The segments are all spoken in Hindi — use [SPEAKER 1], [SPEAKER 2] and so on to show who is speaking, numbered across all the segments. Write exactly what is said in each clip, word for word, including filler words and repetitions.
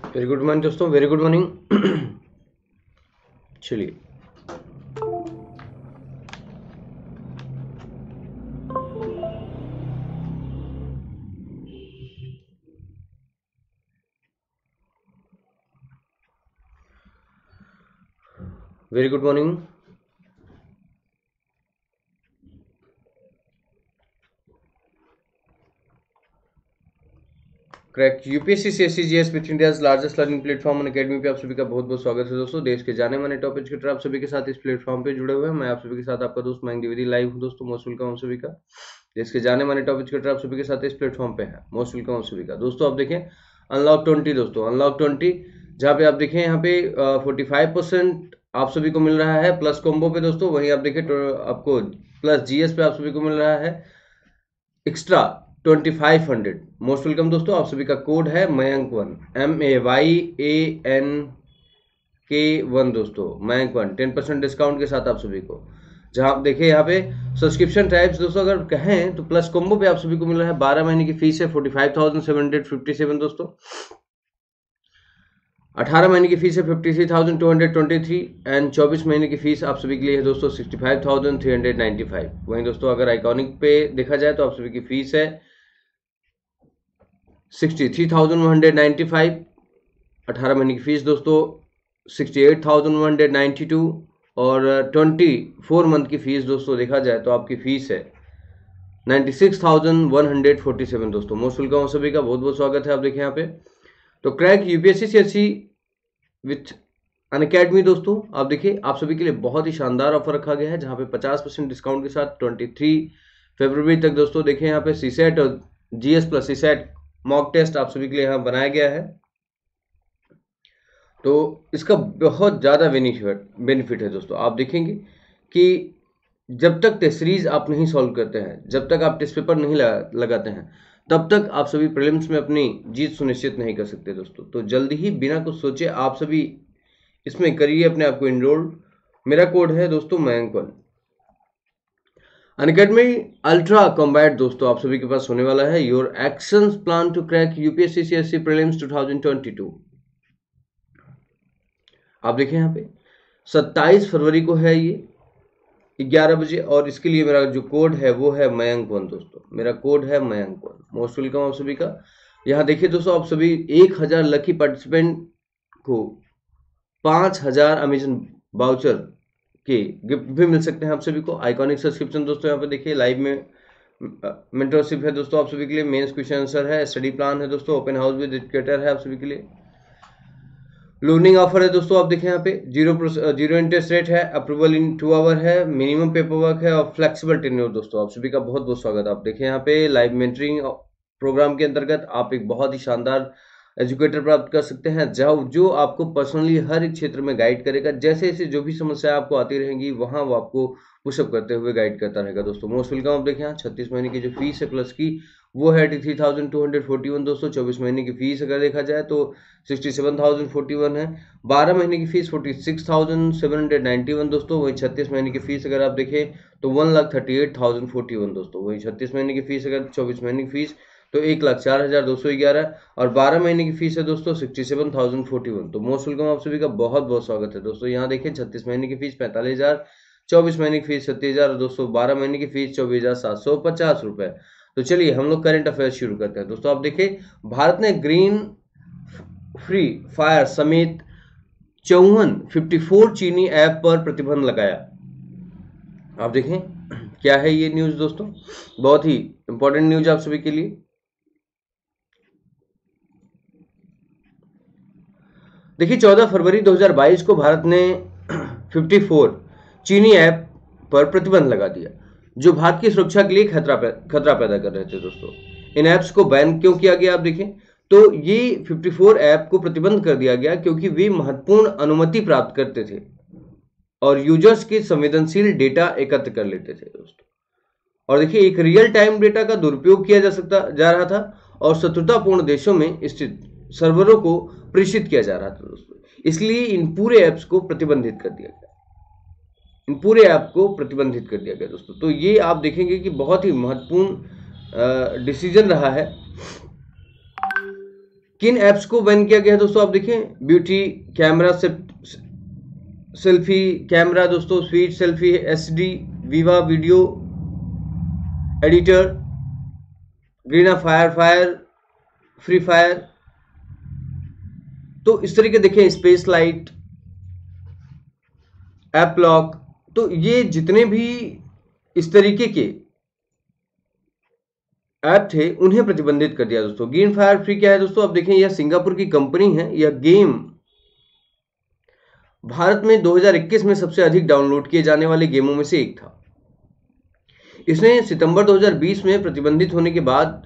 [SPEAKER 1] वेरी गुड मॉर्निंग दोस्तों, वेरी गुड मॉर्निंग। चलिए very good morning. Crack UPSC CSC GS with India's largest learning platform academy पे आप सभी का बहुत बहुत स्वागत है दोस्तों। देश के जाने माने टॉप एजुकेटर आप सभी के साथ इस प्लेटफॉर्म पे जुड़े हुए हैं। मैं आप सभी के साथ आपका दोस्त मयंक द्विवेदी लाइव हूं दोस्तों। मोस्ट वेलकम आप सभी का। देश के जाने माने टॉप एजुकेटर आप सभी के साथ इस प्लेटफॉर्म पे है। मोस्ट वेलकम आप सभी का दोस्तों। आप देखें अनलॉक ट्वेंटी दोस्तों, अनलॉक ट्वेंटी जहाँ पे आप देखें यहाँ पे फोर्टी फाइव परसेंट आप सभी को मिल रहा है प्लस कॉम्बो पे दोस्तों। वहीं आप देखें आपको प्लस जीएस पे आप सभी को मिल रहा है extra twenty five hundred. Most welcome दोस्तों। आप सभी का कोड है Mayank one, M A Y A N K one दोस्तों, Mayank one. Ten percent discount के साथ आप सभी को, जहां आप देखिए यहाँ पे सब्सक्रिप्शन टाइप्स दोस्तों अगर कहें तो प्लस कॉम्बो पे आप सभी को मिल रहा है बारह महीने की फीस है forty five thousand seven hundred fifty seven दोस्तों। अठारह महीने की फीस है fifty three thousand two hundred twenty three and चौबीस महीने की फीस आप सभी के लिए है दोस्तों sixty five thousand three hundred ninety five. वहीं दोस्तों अगर आइकॉनिक पे देखा जाए तो आप सभी की फीस है sixty three thousand one hundred ninety five. अठारह महीने की फीस दोस्तों sixty eight thousand one hundred ninety two और ट्वेंटी फोर मंथ की फीस दोस्तों देखा जाए तो आपकी फीस है ninety six thousand one hundred forty seven दोस्तों। मोस्ट वेलकम सभी का बहुत बहुत स्वागत है। आप देखें यहाँ पे तो crack UPSC CSC with Unacademy दोस्तों, आप देखिए आप सभी के लिए बहुत ही शानदार ऑफर रखा गया है जहाँ पे पचास परसेंट डिस्काउंट के साथ ट्वेंटी थ्री फरवरी तक दोस्तों देखें यहाँ पे सीसेट और GS plus CSAT mock test आप सभी के लिए यहाँ बनाया गया है। तो इसका बहुत ज़्यादा बेनिफिट बेनिफिट है दोस्तों। आप देखेंगे कि जब तक टेस्ट सीरीज आप नहीं सॉल्व करते हैं, जब तक आप टेस्ट पेपर नहीं लगा, लगाते हैं, तब तक आप सभी प्रीलिम्स में अपनी जीत सुनिश्चित नहीं कर सकते दोस्तों। तो जल्दी ही बिना कुछ सोचे आप सभी इसमें करिए अपने आप को इनरोल। मेरा कोड है दोस्तों Mayank one. Unacademy ultra combat दोस्तों आप सभी के पास होने वाला है your actions plan to crack UPSC CSC prelims two thousand twenty two. आप देखें यहाँ पे सत्ताईस फरवरी को है ये ग्यारह बजे और इसके लिए मेरा जो कोड है वो है मयंक वन दोस्तों। मेरा कोड है मयंक वन। मोस्ट वेलकम आप सभी का। यहाँ देखिए दोस्तों आप सभी एक हजार लकी पार्टिसिपेंट को पांच हजार अमेजन बाउचर के गिफ्ट भी मिल सकते हैं आप सभी को। आइकॉनिक सब्सक्रिप्शन दोस्तों यहाँ पे देखिए लाइव में मेंटरशिप है दोस्तों आप सभी के लिए। मेंस क्वेश्चन आंसर है, स्टडी प्लान है दोस्तों, ओपन हाउस विद एजुकेटर है आप सभी के लिए। लर्निंग ऑफर है दोस्तों। आप देखें यहाँ पे जीरो जीरो इंटरेस्ट रेट है, अप्रूवल इन टू आवर है, मिनिमम पेपर वर्क है और फ्लेक्सिबल टेन्योर दोस्तों। आप सभी का बहुत बहुत स्वागत। आप देखें यहाँ पे लाइव मेंटरिंग प्रोग्राम के अंतर्गत आप एक बहुत ही शानदार एजुकेटर प्राप्त कर सकते हैं जो जो आपको पर्सनली हर एक क्षेत्र में गाइड करेगा। जैसे जैसे जो भी समस्या आपको आती रहेंगी वहां वो आपको पुशअप करते हुए गाइड करता रहेगा दोस्तों। Most welcome. आप देखें यहाँ छत्तीस महीने की जो फीस है प्लस की वो है eighty three thousand two hundred forty one दोस्तों। चौबीस महीने की फीस अगर देखा जाए तो sixty seven thousand forty one है। बारह महीने की fees forty six thousand seven hundred ninety one दोस्तों। वहीं छत्तीस महीने की फीस अगर आप देखें तो one lakh thirty eight thousand forty one दोस्तों। वहीं छत्तीस महीने की फीस अगर चौबीस महीने की फीस तो एक लाख चार हजार दो सौ ग्यारह और बारह महीने की फीस है दोस्तों sixty seven thousand forty one. तो मोस्ट वेलकम आप सभी का बहुत बहुत स्वागत है दोस्तों। यहाँ देखें छत्तीस महीने की फीस पैंतालीस हजार, चौबीस महीने की फीस छत्तीस हजार और दोस्तों बारह महीने की फीस चौबीस हजार सात सौ पचास रुपए। तो चलिए हम लोग करंट अफेयर्स शुरू करते हैं दोस्तों। आप देखिए भारत ने ग्रीन फ्री फायर समेत चौवन फिफ्टी फोर चीनी ऐप पर प्रतिबंध लगाया। आप देखें क्या है ये न्यूज दोस्तों, बहुत ही इंपॉर्टेंट न्यूज आप सभी के लिए। देखिए चौदह फरवरी दो हज़ार बाईस को भारत ने चौवन चीनी ऐप पर प्रतिबंध लगा दिया जो भारत की सुरक्षा के लिए खतरा खतरा पैदा कर रहे थे दोस्तों। इन ऐप्स को बैन क्यों किया गया आप देखें तो ये चौवन ऐप को प्रतिबंध कर दिया गया क्योंकि वे महत्वपूर्ण अनुमति प्राप्त करते थे और यूजर्स के संवेदनशील डेटा एकत्र कर लेते थे दोस्तों। और देखिए एक रियल टाइम डेटा का दुरुपयोग किया जा सकता जा रहा था और शत्रुतापूर्ण देशों में स्थित सर्वरों को प्रेषित किया जा रहा था दोस्तों। इसलिए इन पूरे ऐप्स को प्रतिबंधित कर दिया गया इन पूरे ऐप को प्रतिबंधित कर दिया गया दोस्तों। तो ये आप देखेंगे कि बहुत ही महत्वपूर्ण डिसीजन रहा है किन ऐप्स को बैन किया गया है दोस्तों? आप देखें, ब्यूटी कैमरा, सेल्फी कैमरा दोस्तों, sweet selfie, SD, Viva video editor, Garena fire fire, free fire. तो इस तरीके देखें, स्पेस लाइट, ऐप लॉक। तो ये जितने भी इस तरीके के ऐप थे उन्हें प्रतिबंधित कर दिया दोस्तों। ग्रीन फायर फ्री क्या है दोस्तों? आप देखें, यह सिंगापुर की कंपनी है। यह गेम भारत में दो हज़ार इक्कीस में सबसे अधिक डाउनलोड किए जाने वाले गेमों में से एक था। इसने सितंबर दो हज़ार बीस में प्रतिबंधित होने के बाद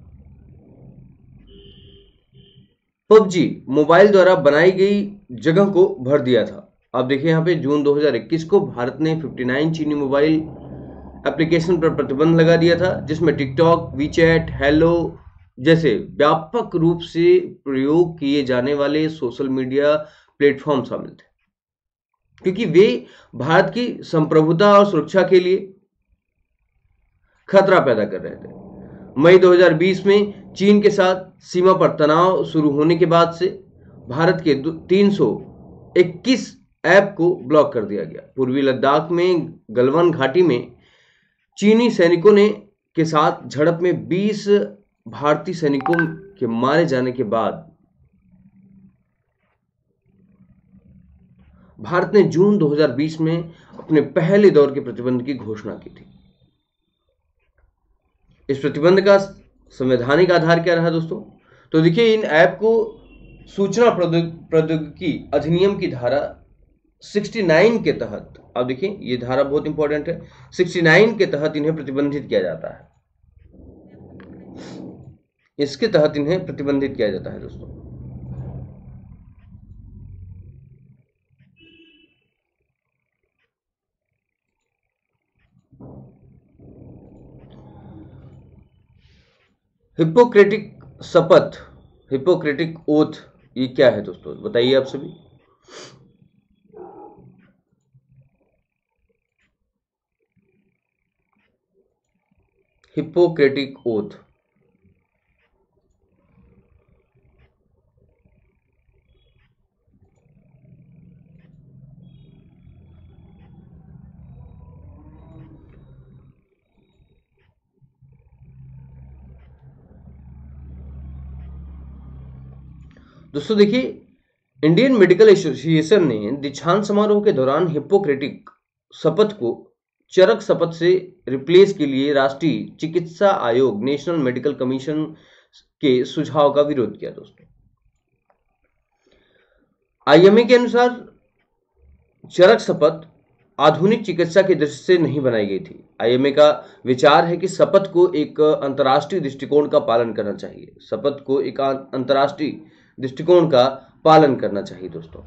[SPEAKER 1] पबजी मोबाइल द्वारा बनाई गई जगह को भर दिया था। आप देखिए यहाँ पे जून दो हज़ार इक्कीस को भारत ने उनसठ चीनी मोबाइल एप्लीकेशन पर प्रतिबंध लगा दिया था, जिसमें टिकटॉक, वीचैट, हेलो जैसे व्यापक रूप से प्रयोग किए जाने वाले सोशल मीडिया प्लेटफॉर्म शामिल थे, क्योंकि वे भारत की संप्रभुता और सुरक्षा के लिए खतरा पैदा कर रहे थे। मई दो हज़ार बीस में चीन के साथ सीमा पर तनाव शुरू होने के बाद से भारत के तीन सौ इक्कीस ऐप को ब्लॉक कर दिया गया। पूर्वी लद्दाख में गलवान घाटी में चीनी सैनिकों ने के साथ झड़प में बीस भारतीय सैनिकों के मारे जाने के बाद भारत ने जून दो हज़ार बीस में अपने पहले दौर के प्रतिबंध की घोषणा की थी। इस प्रतिबंध का संवैधानिक आधार क्या रहा दोस्तों? तो देखिए, इन ऐप को सूचना प्रौद्योगिकी अधिनियम की धारा उनहत्तर के तहत, आप देखिए ये धारा बहुत इंपॉर्टेंट है, उनहत्तर के तहत इन्हें प्रतिबंधित किया जाता है। इसके तहत इन्हें प्रतिबंधित किया जाता है दोस्तों। हिपोक्रेटिक शपथ, हिपोक्रेटिक ओथ, ये क्या है दोस्तों? बताइए आप सभी। हिपोक्रेटिक ओथ, दोस्तों देखिए, इंडियन मेडिकल एसोसिएशन ने दीक्षांत समारोह के दौरान हिपोक्रेटिक शपथ को चरक शपथ से रिप्लेस के लिए राष्ट्रीय चिकित्सा आयोग, नेशनल मेडिकल कमीशन के सुझाव का विरोध किया दोस्तों। आईएमए के अनुसार चरक शपथ आधुनिक चिकित्सा की दृष्टि से नहीं बनाई गई थी। आईएमए का विचार है कि शपथ को एक अंतर्राष्ट्रीय दृष्टिकोण का पालन करना चाहिए। शपथ को एक अंतर्राष्ट्रीय दृष्टिकोण का पालन करना चाहिए दोस्तों।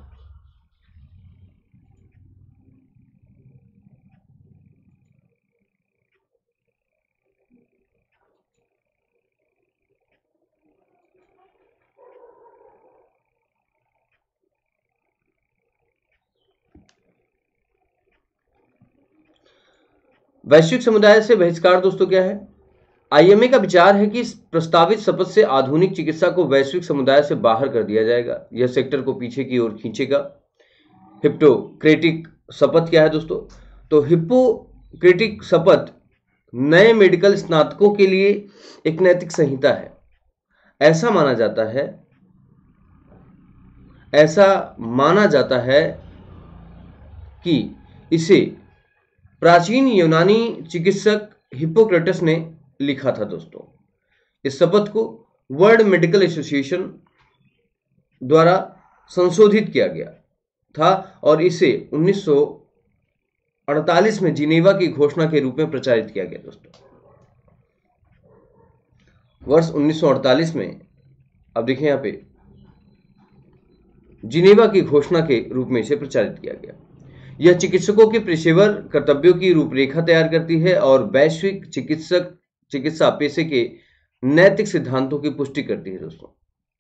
[SPEAKER 1] वैश्विक समुदाय से बहिष्कार दोस्तों क्या है? आईएमए का विचार है कि प्रस्तावित शपथ से आधुनिक चिकित्सा को वैश्विक समुदाय से बाहर कर दिया जाएगा। यह सेक्टर को पीछे की ओर खींचेगा। हिपोक्रेटिक शपथ क्या है दोस्तों? तो हिपोक्रेटिक शपथ नए मेडिकल स्नातकों के लिए एक नैतिक संहिता है। ऐसा माना जाता है ऐसा माना जाता है कि इसे प्राचीन यूनानी चिकित्सक हिप्पोक्रेटस ने लिखा था दोस्तों। इस शपथ को वर्ल्ड मेडिकल एसोसिएशन द्वारा संशोधित किया गया था और इसे उन्नीस सौ अड़तालीस में जिनेवा की घोषणा के रूप में प्रचारित किया गया दोस्तों। वर्ष उन्नीस सौ अड़तालीस में, अब देखें यहाँ पे, जिनेवा की घोषणा के रूप में इसे प्रचारित किया गया। यह चिकित्सकों के पेशेवर कर्तव्यों की रूपरेखा तैयार करती है और वैश्विक चिकित्सक चिकित्सा पेशे के नैतिक सिद्धांतों की पुष्टि करती है दोस्तों।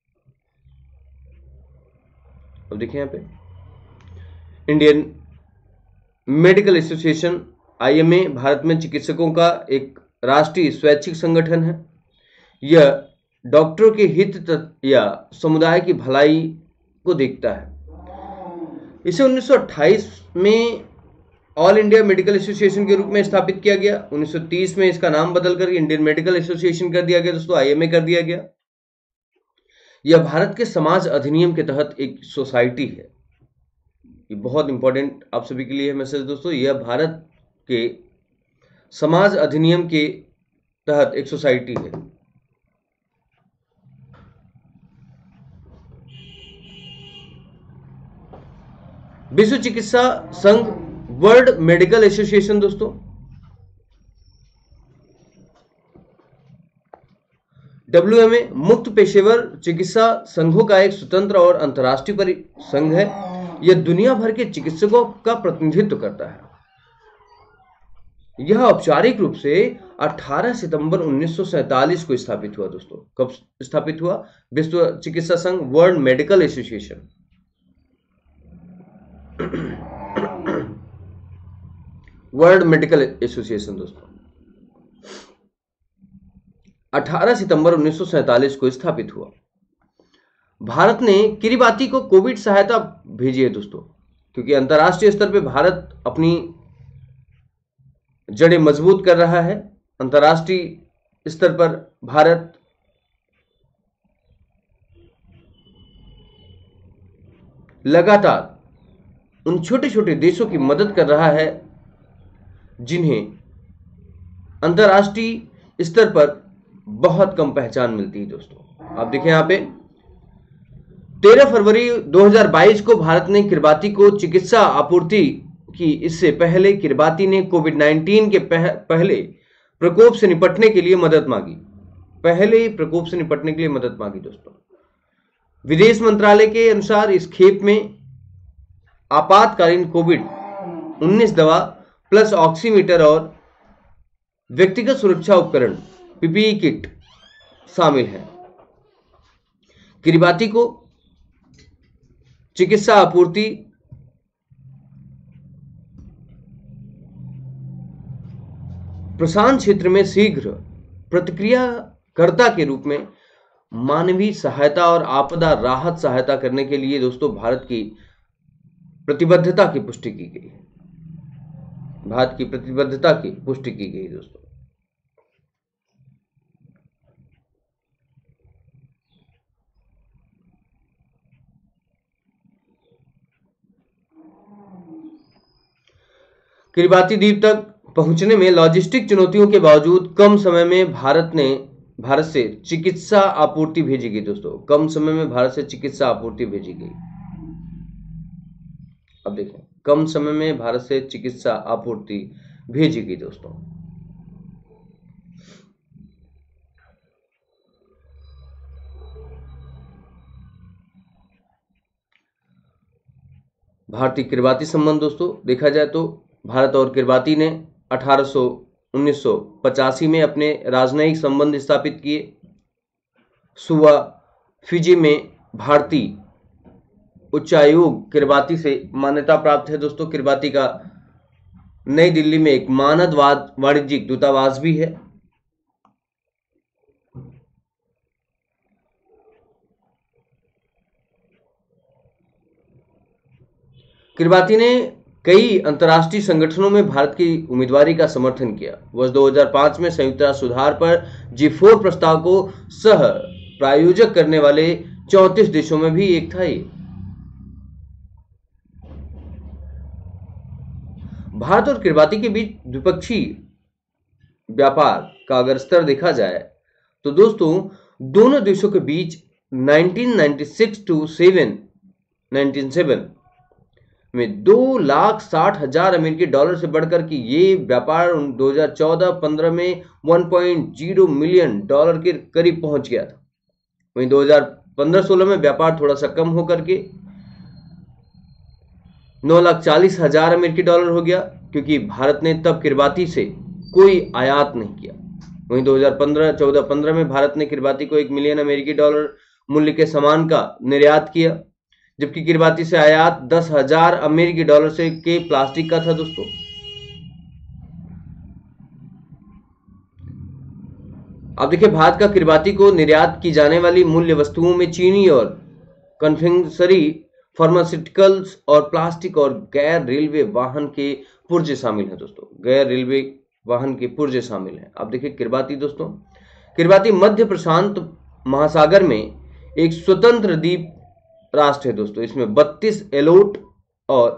[SPEAKER 1] अब देखिए यहाँ पे, Indian Medical Association IMA Bharat में चिकित्सकों का एक राष्ट्रीय स्वैच्छिक संगठन है। यह डॉक्टरों के हित या समुदाय की भलाई को देखता है। इसे उन्नीस सौ अट्ठाईस में ऑल इंडिया मेडिकल एसोसिएशन के रूप में स्थापित किया गया। उन्नीस सौ तीस में इसका नाम बदलकर इंडियन मेडिकल एसोसिएशन कर दिया गया दोस्तों, आईएमए कर दिया गया। यह भारत के समाज अधिनियम के तहत एक सोसाइटी है। ये बहुत इंपॉर्टेंट आप सभी के लिए मैसेज दोस्तों, यह भारत के समाज अधिनियम के तहत एक सोसाइटी है। विश्व चिकित्सा संघ, वर्ल्ड मेडिकल एसोसिएशन दोस्तों, डब्ल्यूएमए मुक्त पेशेवर चिकित्सा संघों का एक स्वतंत्र और अंतर्राष्ट्रीय संघ है। यह दुनिया भर के चिकित्सकों का प्रतिनिधित्व करता है। यह औपचारिक रूप से अठारह सितंबर उन्नीस सौ सैंतालीस को स्थापित हुआ दोस्तों। कब स्थापित हुआ? विश्व चिकित्सा संघ, World Medical Association. World Medical Association दोस्तों अठारह सितंबर उन्नीस सौ सैंतालीस को स्थापित हुआ। भारत ने किरिबाती को कोविड सहायता भेजी है दोस्तों, क्योंकि अंतर्राष्ट्रीय स्तर पे भारत अपनी जड़ें मजबूत कर रहा है। अंतर्राष्ट्रीय स्तर पर भारत लगातार उन छोटे छोटे देशों की मदद कर रहा है जिन्हें अंतर्राष्ट्रीय स्तर पर बहुत कम पहचान मिलती है दोस्तों। आप देखें यहाँ पे तेरह फरवरी दो हज़ार बाईस को भारत ने किरिबाती को चिकित्सा आपूर्ति की। इससे पहले किरिबाती ने कोविड नाइन्टीन के पह, पहले प्रकोप से निपटने के लिए मदद मांगी पहले प्रकोप से निपटने के लिए मदद मांगी दोस्तों। विदेश मंत्रालय के अनुसार इस खेप में आपातकालीन कोविड उन्नीस दवा प्लस ऑक्सीमीटर और व्यक्तिगत सुरक्षा उपकरण पीपीई किट शामिल है। किरिबाती को चिकित्सा आपूर्ति प्रशांत क्षेत्र में शीघ्र प्रतिक्रियाकर्ता के रूप में मानवीय सहायता और आपदा राहत सहायता करने के लिए दोस्तों भारत की प्रतिबद्धता की पुष्टि की गई है। भारत की प्रतिबद्धता की पुष्टि की गई दोस्तों। किरिबाती द्वीप तक पहुंचने में लॉजिस्टिक चुनौतियों के बावजूद कम समय में भारत ने भारत से चिकित्सा आपूर्ति भेजी गई दोस्तों। कम समय में भारत से चिकित्सा आपूर्ति भेजी गई। अब देखें, कम समय में भारत से चिकित्सा आपूर्ति भेजी गई दोस्तों। भारतीय किरिबाती संबंध दोस्तों देखा जाए तो भारत और किरिबाती ने अठारह सौ उन्नीस सौ पचासी में अपने राजनयिक संबंध स्थापित किए। सुवा फिजी में भारतीय उच्चायोग किरिबाती से मान्यता प्राप्त है दोस्तों। किरिबाती का नई दिल्ली में एक मानद वाणिज्यिक दूतावास भी है। किरिबाती ने कई अंतर्राष्ट्रीय संगठनों में भारत की उम्मीदवारी का समर्थन किया। वर्ष दो हज़ार पाँच में संयुक्त राष्ट्र सुधार पर जी फोर प्रस्ताव को सह प्रायोजक करने वाले चौंतीस देशों में भी एक था। ये भारत और किरिबाती के बीच द्विपक्षीय व्यापार का अगर स्तर देखा जाए तो दोस्तों दोनों देशों के बीच उन्नीस सौ छियानवे टू सेवन नाइनटीन सेवन में दो लाख साठ हजार अमेरिकी डॉलर से बढ़कर कि ये व्यापार दो हज़ार चौदह पंद्रह में एक पॉइंट ज़ीरो मिलियन डॉलर के करीब पहुंच गया था। वहीं दो हज़ार पंद्रह सोलह में व्यापार थोड़ा सा कम होकर के नौ लाख चालीस हजार अमेरिकी डॉलर हो गया, क्योंकि भारत ने तब किरिबाती से कोई आयात नहीं किया। वहीं दो हज़ार पंद्रह चौदह पंद्रह में भारत ने किरिबाती को एक मिलियन अमेरिकी डॉलर मूल्य के सामान का निर्यात किया, जबकि किरिबाती से आयात दस हजार अमेरिकी डॉलर से के प्लास्टिक का था दोस्तों। अब देखिए, भारत का किरबाती को निर्यात की जाने वाली मूल्य वस्तुओं में चीनी और कन्फेक्शनरी, फार्मास्यूटिकल्स और प्लास्टिक और गैर रेलवे वाहन के पुर्जे शामिल हैं दोस्तों। गैर रेलवे वाहन के पुर्जे शामिल हैं। अब देखिए किरबाती दोस्तों, किरबाती मध्य प्रशांत महासागर में एक स्वतंत्र द्वीप राष्ट्र है दोस्तों। इसमें बत्तीस एलोट और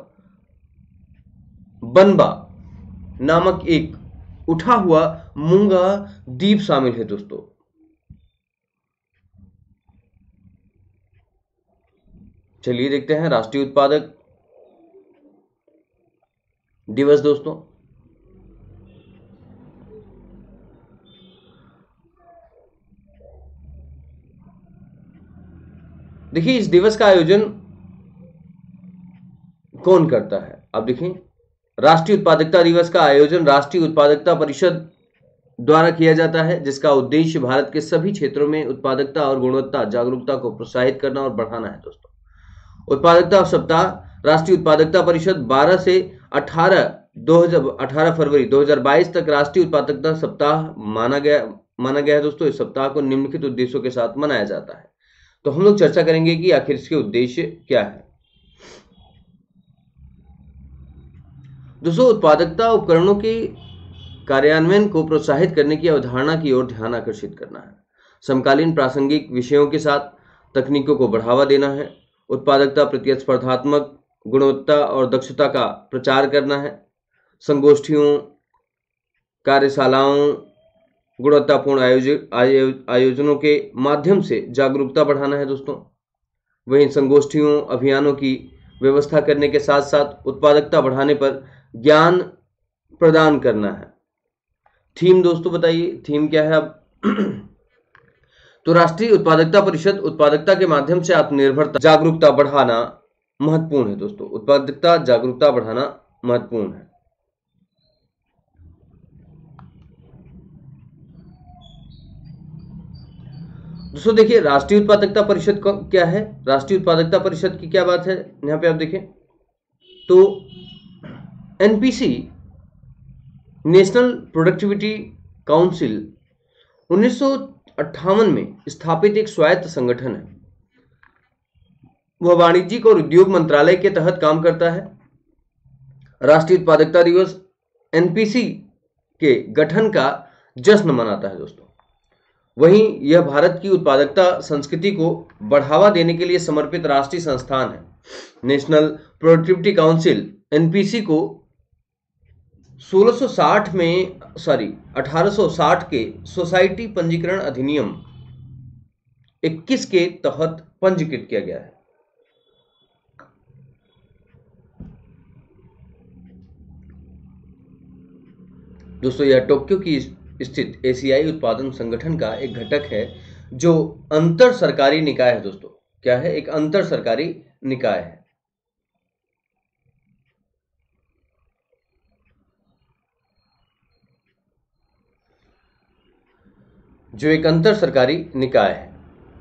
[SPEAKER 1] बनबा नामक एक उठा हुआ मूंगा द्वीप शामिल है दोस्तों। चलिए देखते हैं राष्ट्रीय उत्पादक दिवस दोस्तों। देखिए, इस दिवस का आयोजन कौन करता है? अब देखिए, राष्ट्रीय उत्पादकता दिवस का आयोजन राष्ट्रीय उत्पादकता परिषद द्वारा किया जाता है, जिसका उद्देश्य भारत के सभी क्षेत्रों में उत्पादकता और गुणवत्ता जागरूकता को प्रोत्साहित करना और बढ़ाना है दोस्तों। उत्पादकता सप्ताह राष्ट्रीय उत्पादकता परिषद बारह से अठारह दो हजार अठारह फरवरी दो हजार बाईस तक राष्ट्रीय उत्पादकता सप्ताह माना गया माना गया है दोस्तों। इस सप्ताह को निम्नलिखित उद्देश्यों के साथ मनाया जाता है। तो हम लोग चर्चा करेंगे कि आखिर इसके उद्देश्य क्या है। दोस्तों, उत्पादकता उपकरणों के कार्यान्वयन को प्रोत्साहित करने की अवधारणा की ओर ध्यान आकर्षित करना है। समकालीन प्रासंगिक विषयों के साथ तकनीकों को बढ़ावा देना है। उत्पादकता प्रतिस्पर्धात्मक गुणवत्ता और दक्षता का प्रचार करना है। संगोष्ठियों, कार्यशालाओं, गुणवत्तापूर्ण आयोजन आयोजनों के माध्यम से जागरूकता बढ़ाना है दोस्तों। वहीं संगोष्ठियों, अभियानों की व्यवस्था करने के साथ साथ उत्पादकता बढ़ाने पर ज्ञान प्रदान करना है। थीम दोस्तों बताइए, थीम क्या है? अब तो राष्ट्रीय उत्पादकता परिषद उत्पादकता के माध्यम से आत्मनिर्भरता जागरूकता बढ़ाना महत्वपूर्ण है दोस्तों। उत्पादकता जागरूकता बढ़ाना महत्वपूर्ण है। दोस्तों देखिए, राष्ट्रीय उत्पादकता परिषद क्या है? राष्ट्रीय उत्पादकता परिषद की क्या बात है यहां पे आप देखें तो एनपीसी, नेशनल प्रोडक्टिविटी काउंसिल, उन्नीस सौ अट्ठावन में स्थापित एक स्वायत्त संगठन है। वह वाणिज्यिक और उद्योग मंत्रालय के तहत काम करता है। राष्ट्रीय उत्पादकता दिवस एनपीसी के गठन का जश्न मनाता है दोस्तों। वहीं यह भारत की उत्पादकता संस्कृति को बढ़ावा देने के लिए समर्पित राष्ट्रीय संस्थान है। नेशनल प्रोडक्टिविटी काउंसिल एनपीसी को सोलह सौ साठ में सॉरी अठारह सौ साठ के सोसाइटी पंजीकरण अधिनियम इक्कीस के तहत पंजीकृत किया गया है। दोस्तों, यह टोक्यो की स्थित एशियाई उत्पादन संगठन का एक घटक है जो अंतर सरकारी निकाय है दोस्तों। क्या है? एक अंतर सरकारी निकाय है। जो एक अंतर सरकारी निकाय है।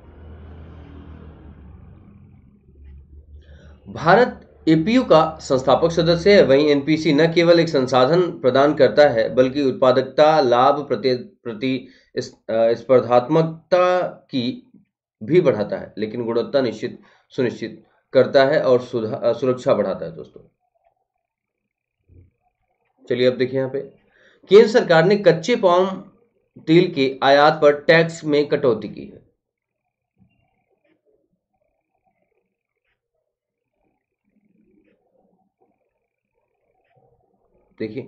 [SPEAKER 1] भारत एपीयू का संस्थापक सदस्य है। वहीं एनपीसी न केवल एक संसाधन प्रदान करता है बल्कि उत्पादकता, लाभ, प्रति प्रति स्पर्धात्मकता की भी बढ़ाता है, लेकिन गुणवत्ता निश्चित सुनिश्चित करता है और सुरक्षा बढ़ाता है दोस्तों। चलिए अब देखिए, यहाँ पे केंद्र सरकार ने कच्चे पाम तेल के आयात पर टैक्स में कटौती की है। देखिए,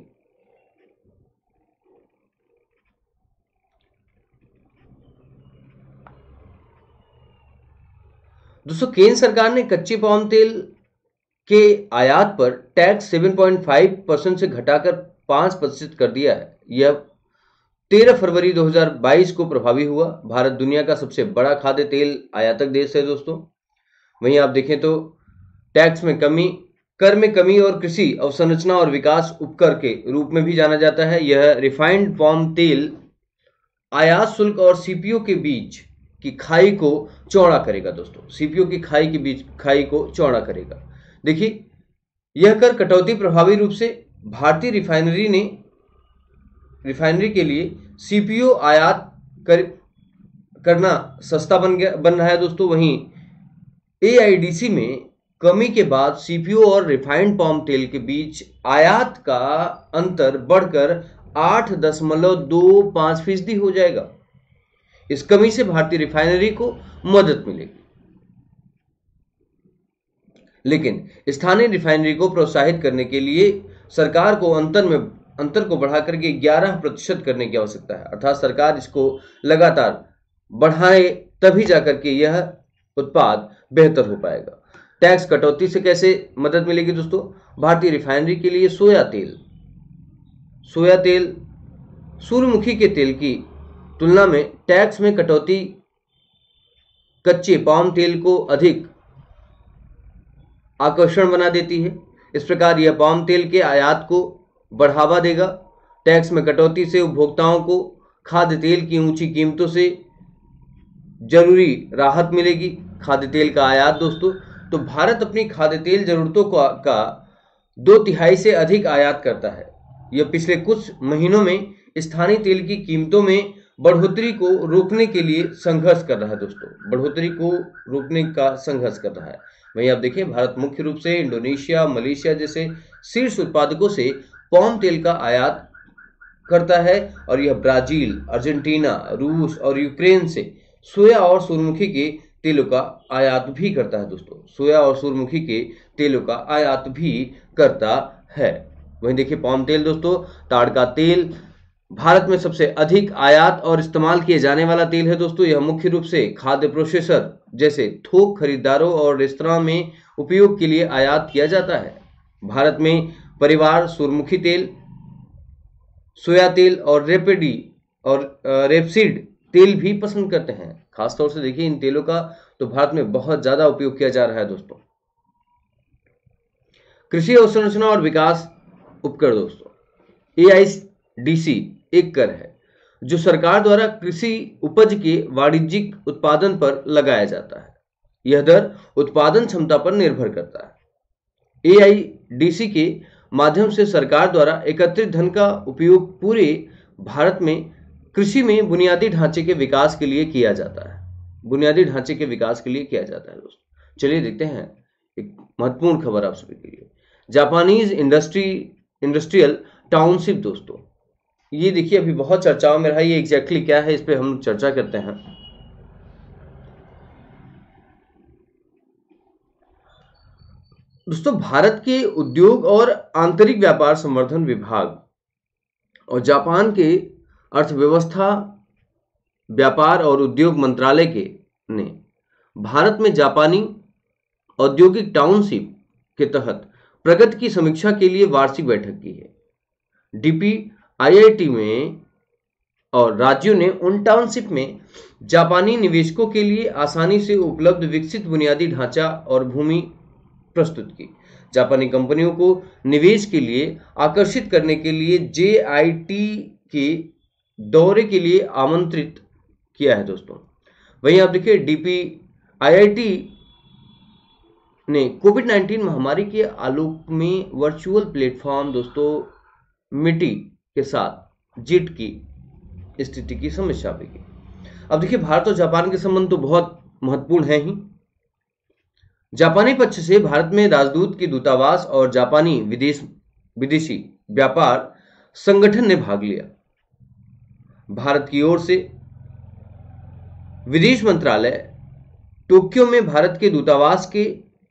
[SPEAKER 1] दोस्तों केंद्र सरकार ने कच्चे पाम तेल के आयात पर टैक्स सात पॉइंट पाँच परसेंट से घटाकर पाँच प्रतिशत कर दिया है। यह तेरह फरवरी दो हज़ार बाईस को प्रभावी हुआ। भारत दुनिया का सबसे बड़ा खाद्य तेल आयातक देश है दोस्तों। वहीं आप देखें तो टैक्स में कमी, कर में कमी और कृषि अवसंरचना और विकास उपकर के रूप में भी जाना जाता है। यह रिफाइंड पाम तेल आयात शुल्क और सीपीओ के बीच की खाई को चौड़ा करेगा दोस्तों। सीपीओ की खाई के बीच खाई को चौड़ा करेगा। देखिए, यह कर कटौती प्रभावी रूप से भारतीय रिफाइनरी ने रिफाइनरी के लिए सीपीओ आयात कर, करना सस्ता बन गया बन रहा है दोस्तों। वहीं ए आई डी सी में कमी के बाद सी पी ओ और रिफाइंड पाम तेल के बीच आयात का अंतर बढ़कर आठ दशमलव दो पांच फीसदी हो जाएगा। इस कमी से भारतीय रिफाइनरी को मदद मिलेगी, लेकिन स्थानीय रिफाइनरी को प्रोत्साहित करने के लिए सरकार को अंतर में अंतर को बढ़ा करके ग्यारह प्रतिशत करने की आवश्यकता है। अर्थात सरकार इसको लगातार बढ़ाए, तभी जाकर के यह उत्पाद बेहतर हो पाएगा। टैक्स कटौती से कैसे मदद मिलेगी दोस्तों? भारतीय रिफाइनरी के लिए सोया तेल सोया तेल सूर्यमुखी के तेल की तुलना में टैक्स में कटौती कच्चे पाम तेल को अधिक आकर्षण बना देती है। इस प्रकार यह पाम तेल के आयात को बढ़ावा देगा। टैक्स में कटौती से उपभोक्ताओं को खाद्य तेल की ऊंची कीमतों से जरूरी राहत मिलेगी। खाद्य तेल का आयात दोस्तों, तो भारत अपनी खाद्य तेल जरूरतों का, का दो तिहाई से अधिक आयात करता है। यह पिछले कुछ महीनों में स्थानीय तेल की कीमतों में बढ़ोतरी को रोकने के लिए संघर्ष कर रहा है दोस्तों, बढ़ोतरी को रोकने का संघर्ष कर रहा है। वहीं आप देखिए, भारत मुख्य रूप से इंडोनेशिया, मलेशिया जैसे शीर्ष उत्पादकों से पाम तेल का आयात करता है, और यह ब्राजील, अर्जेंटीना, रूस और यूक्रेन से सोया और सूरजमुखी के तेलों का आयात भी करता है दोस्तों। सोया और सूरजमुखी के तेलों का आयात भी करता है। वहीं देखिए पाम तेल दोस्तों, ताड़ का तेल भारत में सबसे अधिक आयात और इस्तेमाल किए जाने वाला तेल है दोस्तों। यह मुख्य रूप से खाद्य प्रोसेसर जैसे थोक खरीदारों और रेस्तरां में उपयोग के लिए आयात किया जाता है। भारत में परिवार सूरजमुखी तेल, सोया तेल और रेपडी और रेपसीड तेल भी पसंद करते हैं। खासतौर से देखिए इन तेलों का तो भारत में बहुत ज्यादा उपयोग किया जा रहा है दोस्तों। कृषि अवसंरचना और विकास उपकर दोस्तों, ए आई डी सी एक कर है जो सरकार द्वारा कृषि उपज के वाणिज्यिक उत्पादन पर लगाया जाता है। यह दर उत्पादन क्षमता पर निर्भर करता है। ए आई डी सी के माध्यम से सरकार द्वारा एकत्रित धन का उपयोग पूरे भारत में कृषि में बुनियादी ढांचे के विकास के लिए किया जाता है। बुनियादी ढांचे के विकास के लिए किया जाता है दोस्तों। चलिए देखते हैं एक महत्वपूर्ण खबर आप सभी के लिए। जापानीज इंडस्ट्री इंडस्ट्रियल टाउनशिप दोस्तों, ये देखिए अभी बहुत चर्चाओं में रहा। ये एग्जैक्टली क्या है, इस पे हम चर्चा करते हैं। दोस्तों, भारत के उद्योग और आंतरिक व्यापार संवर्धन विभाग और जापान के अर्थव्यवस्था, व्यापार और उद्योग मंत्रालय के ने भारत में जापानी औद्योगिक टाउनशिप के तहत प्रगति की समीक्षा के लिए वार्षिक बैठक की है। D P I I T में और राज्यों ने उन टाउनशिप में जापानी निवेशकों के लिए आसानी से उपलब्ध विकसित बुनियादी ढांचा और भूमि प्रस्तुत की। जापानी कंपनियों को निवेश के लिए आकर्षित करने के लिए जे आई टी के दौरे के लिए आमंत्रित किया है दोस्तों। वहीं आप देखिए D P I I T ने कोविड नाइन्टीन महामारी के आलोक में वर्चुअल प्लेटफॉर्म दोस्तों मिटी के साथ जिट की स्थिति की समीक्षा भी की। अब देखिए भारत और जापान के संबंध तो बहुत महत्वपूर्ण है ही। जापानी पक्ष से भारत में राजदूत की दूतावास और जापानी विदेश विदेशी व्यापार संगठन ने भाग लिया। भारत की ओर से विदेश मंत्रालय टोक्यो में भारत के दूतावास के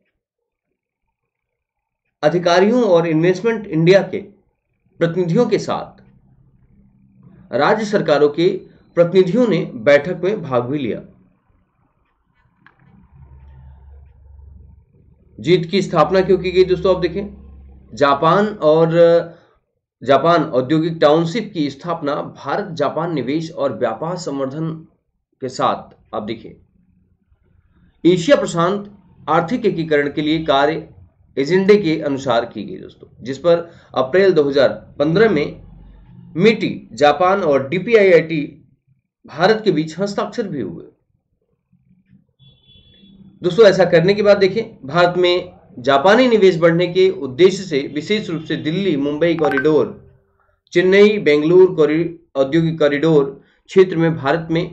[SPEAKER 1] अधिकारियों और इन्वेस्टमेंट इंडिया के प्रतिनिधियों के साथ राज्य सरकारों के प्रतिनिधियों ने बैठक में भाग भी लिया। जीट की स्थापना क्यों की गई दोस्तों? आप देखें, जापान और जापान औद्योगिक टाउनशिप की स्थापना भारत जापान निवेश और व्यापार संवर्धन के साथ आप देखिए एशिया प्रशांत आर्थिक एकीकरण के लिए कार्य एजेंडे के अनुसार की गई दोस्तों, जिस पर अप्रैल दो हज़ार पंद्रह में मिटी जापान और D P I I T Bharat के बीच हस्ताक्षर भी हुए। दोस्तों ऐसा करने के बाद देखिए भारत में जापानी निवेश बढ़ने के उद्देश्य से विशेष रूप से दिल्ली मुंबई कॉरिडोर, चेन्नई बेंगलुरु औद्योगिक कॉरिडोर, क्षेत्र में भारत में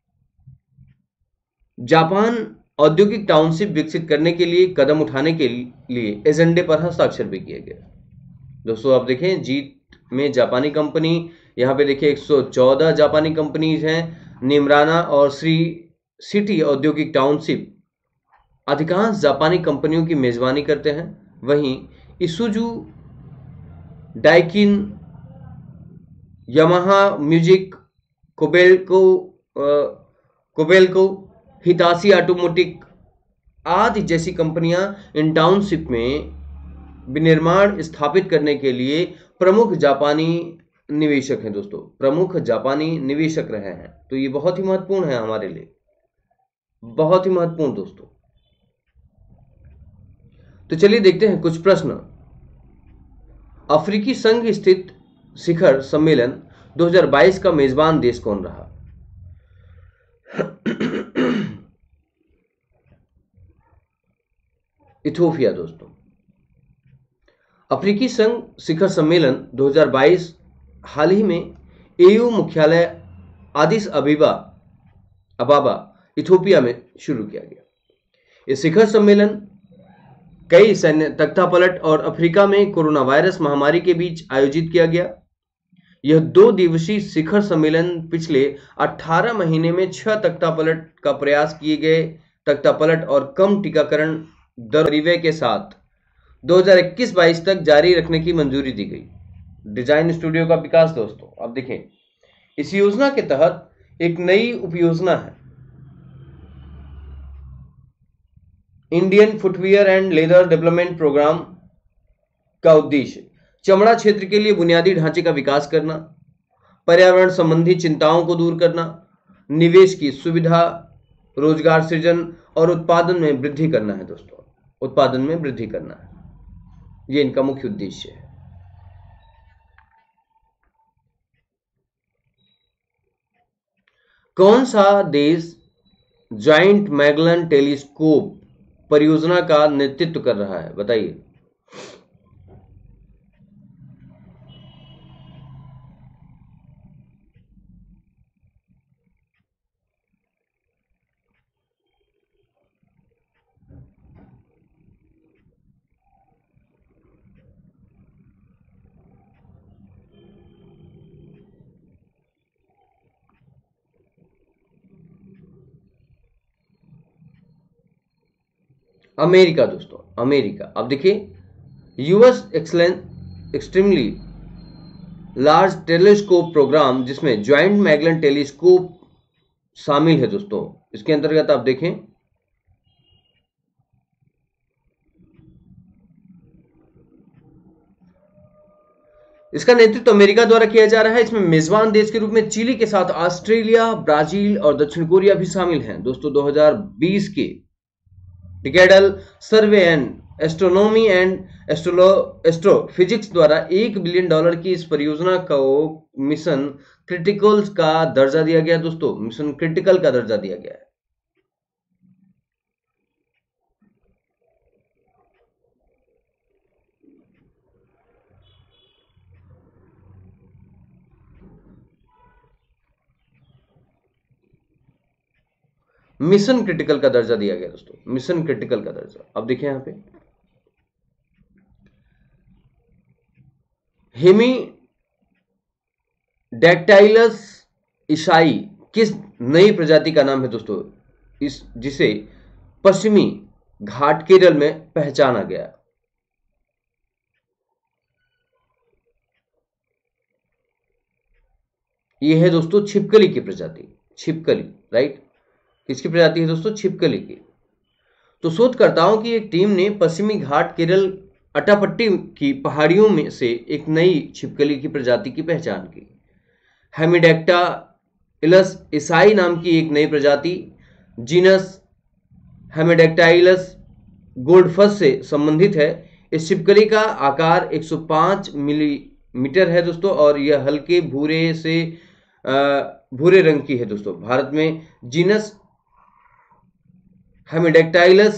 [SPEAKER 1] जापान औद्योगिक टाउनशिप विकसित करने के लिए कदम उठाने के लिए एजेंडे पर हस्ताक्षर भी किए गए। दोस्तों आप देखें जीट में जापानी कंपनी, यहाँ पे देखिए एक सौ चौदह जापानी कंपनीज हैं। निमराना और श्री सिटी औद्योगिक टाउनशिप अधिकांश जापानी कंपनियों की मेजबानी करते हैं। वहीं Isuzu, Daikin, Yamaha Music, Kobelco Kobelco Hitachi Automotive आदि जैसी कंपनियां इन टाउनशिप में विनिर्माण स्थापित करने के लिए प्रमुख जापानी निवेशक हैं। दोस्तों प्रमुख जापानी निवेशक रहे हैं, तो ये बहुत ही महत्वपूर्ण है हमारे लिए, बहुत ही महत्वपूर्ण दोस्तों। तो चलिए देखते हैं कुछ प्रश्न। अफ्रीकी संघ स्थित शिखर सम्मेलन दो हज़ार बाईस का मेजबान देश कौन रहा? इथियोपिया। दोस्तों अफ्रीकी संघ शिखर सम्मेलन दो हज़ार बाईस हाल ही में एयू मुख्यालय आदिस अबीबा अबाबा इथियोपिया में शुरू किया गया। इस शिखर सम्मेलन कई सैन्य तख्तापलट और अफ्रीका में कोरोना वायरस महामारी के बीच आयोजित किया गया। यह दो दिवसीय शिखर सम्मेलन पिछले अठारह महीने में छह तख्तापलट का प्रयास किए गए तख्तापलट और कम टीकाकरण दर के साथ दो हज़ार इक्कीस बाईस तक जारी रखने की मंजूरी दी गई। डिजाइन स्टूडियो का विकास। दोस्तों अब देखें, इस योजना के तहत एक नई उपयोजना है Indian Footwear and Leather Development Programme का उद्देश्य चमड़ा क्षेत्र के लिए बुनियादी ढांचे का विकास करना, पर्यावरण संबंधी चिंताओं को दूर करना, निवेश की सुविधा, रोजगार सृजन और उत्पादन में वृद्धि करना है। दोस्तों उत्पादन में वृद्धि करना है, ये इनका मुख्य उद्देश्य है। कौन सा देश जॉइंट मैगलन टेलीस्कोप परियोजना का नेतृत्व कर रहा है? बताइए। अमेरिका। दोस्तों अमेरिका। अब देखिए, US excellence extremely large telescope programme जिसमें ज्वाइंट मैगलन टेलीस्कोप शामिल है। दोस्तों इसके अंतर्गत आप देखें, इसका नेतृत्व अमेरिका द्वारा किया जा रहा है। इसमें मेजबान देश के रूप में चिली के साथ ऑस्ट्रेलिया, ब्राजील और दक्षिण कोरिया भी शामिल हैं। दोस्तों दो हज़ार बीस के decadal survey and astronomy and astro astrophysics द्वारा एक बिलियन डॉलर की इस परियोजना को मिशन क्रिटिकल का दर्जा दिया गया। दोस्तों मिशन क्रिटिकल का दर्जा दिया गया है। मिशन क्रिटिकल का दर्जा दिया गया। दोस्तों मिशन क्रिटिकल का दर्जा। अब देखिए यहां पे हेमीडैक्टाइलस ईसाई किस नई प्रजाति का नाम है? दोस्तों इस जिसे पश्चिमी घाट केरल में पहचाना गया। यह है दोस्तों छिपकली की प्रजाति। छिपकली, राइट। किसकी प्रजाति है दोस्तों? छिपकली की। तो शोधकर्ताओं की एक टीम ने पश्चिमी घाट केरल अटापट्टी की पहाड़ियों में से एक नई छिपकली की प्रजाति की पहचान की। हेमीडैक्टाइलस ईसाई नाम की एक नई प्रजाति जीनस हेमीडैक्टाइलस गोल्डफस से संबंधित है। इस छिपकली का आकार एक सौ पाँच मिलीमीटर है दोस्तों, और यह हल्के भूरे से भूरे रंग की है। दोस्तों भारत में genus Hemidactylus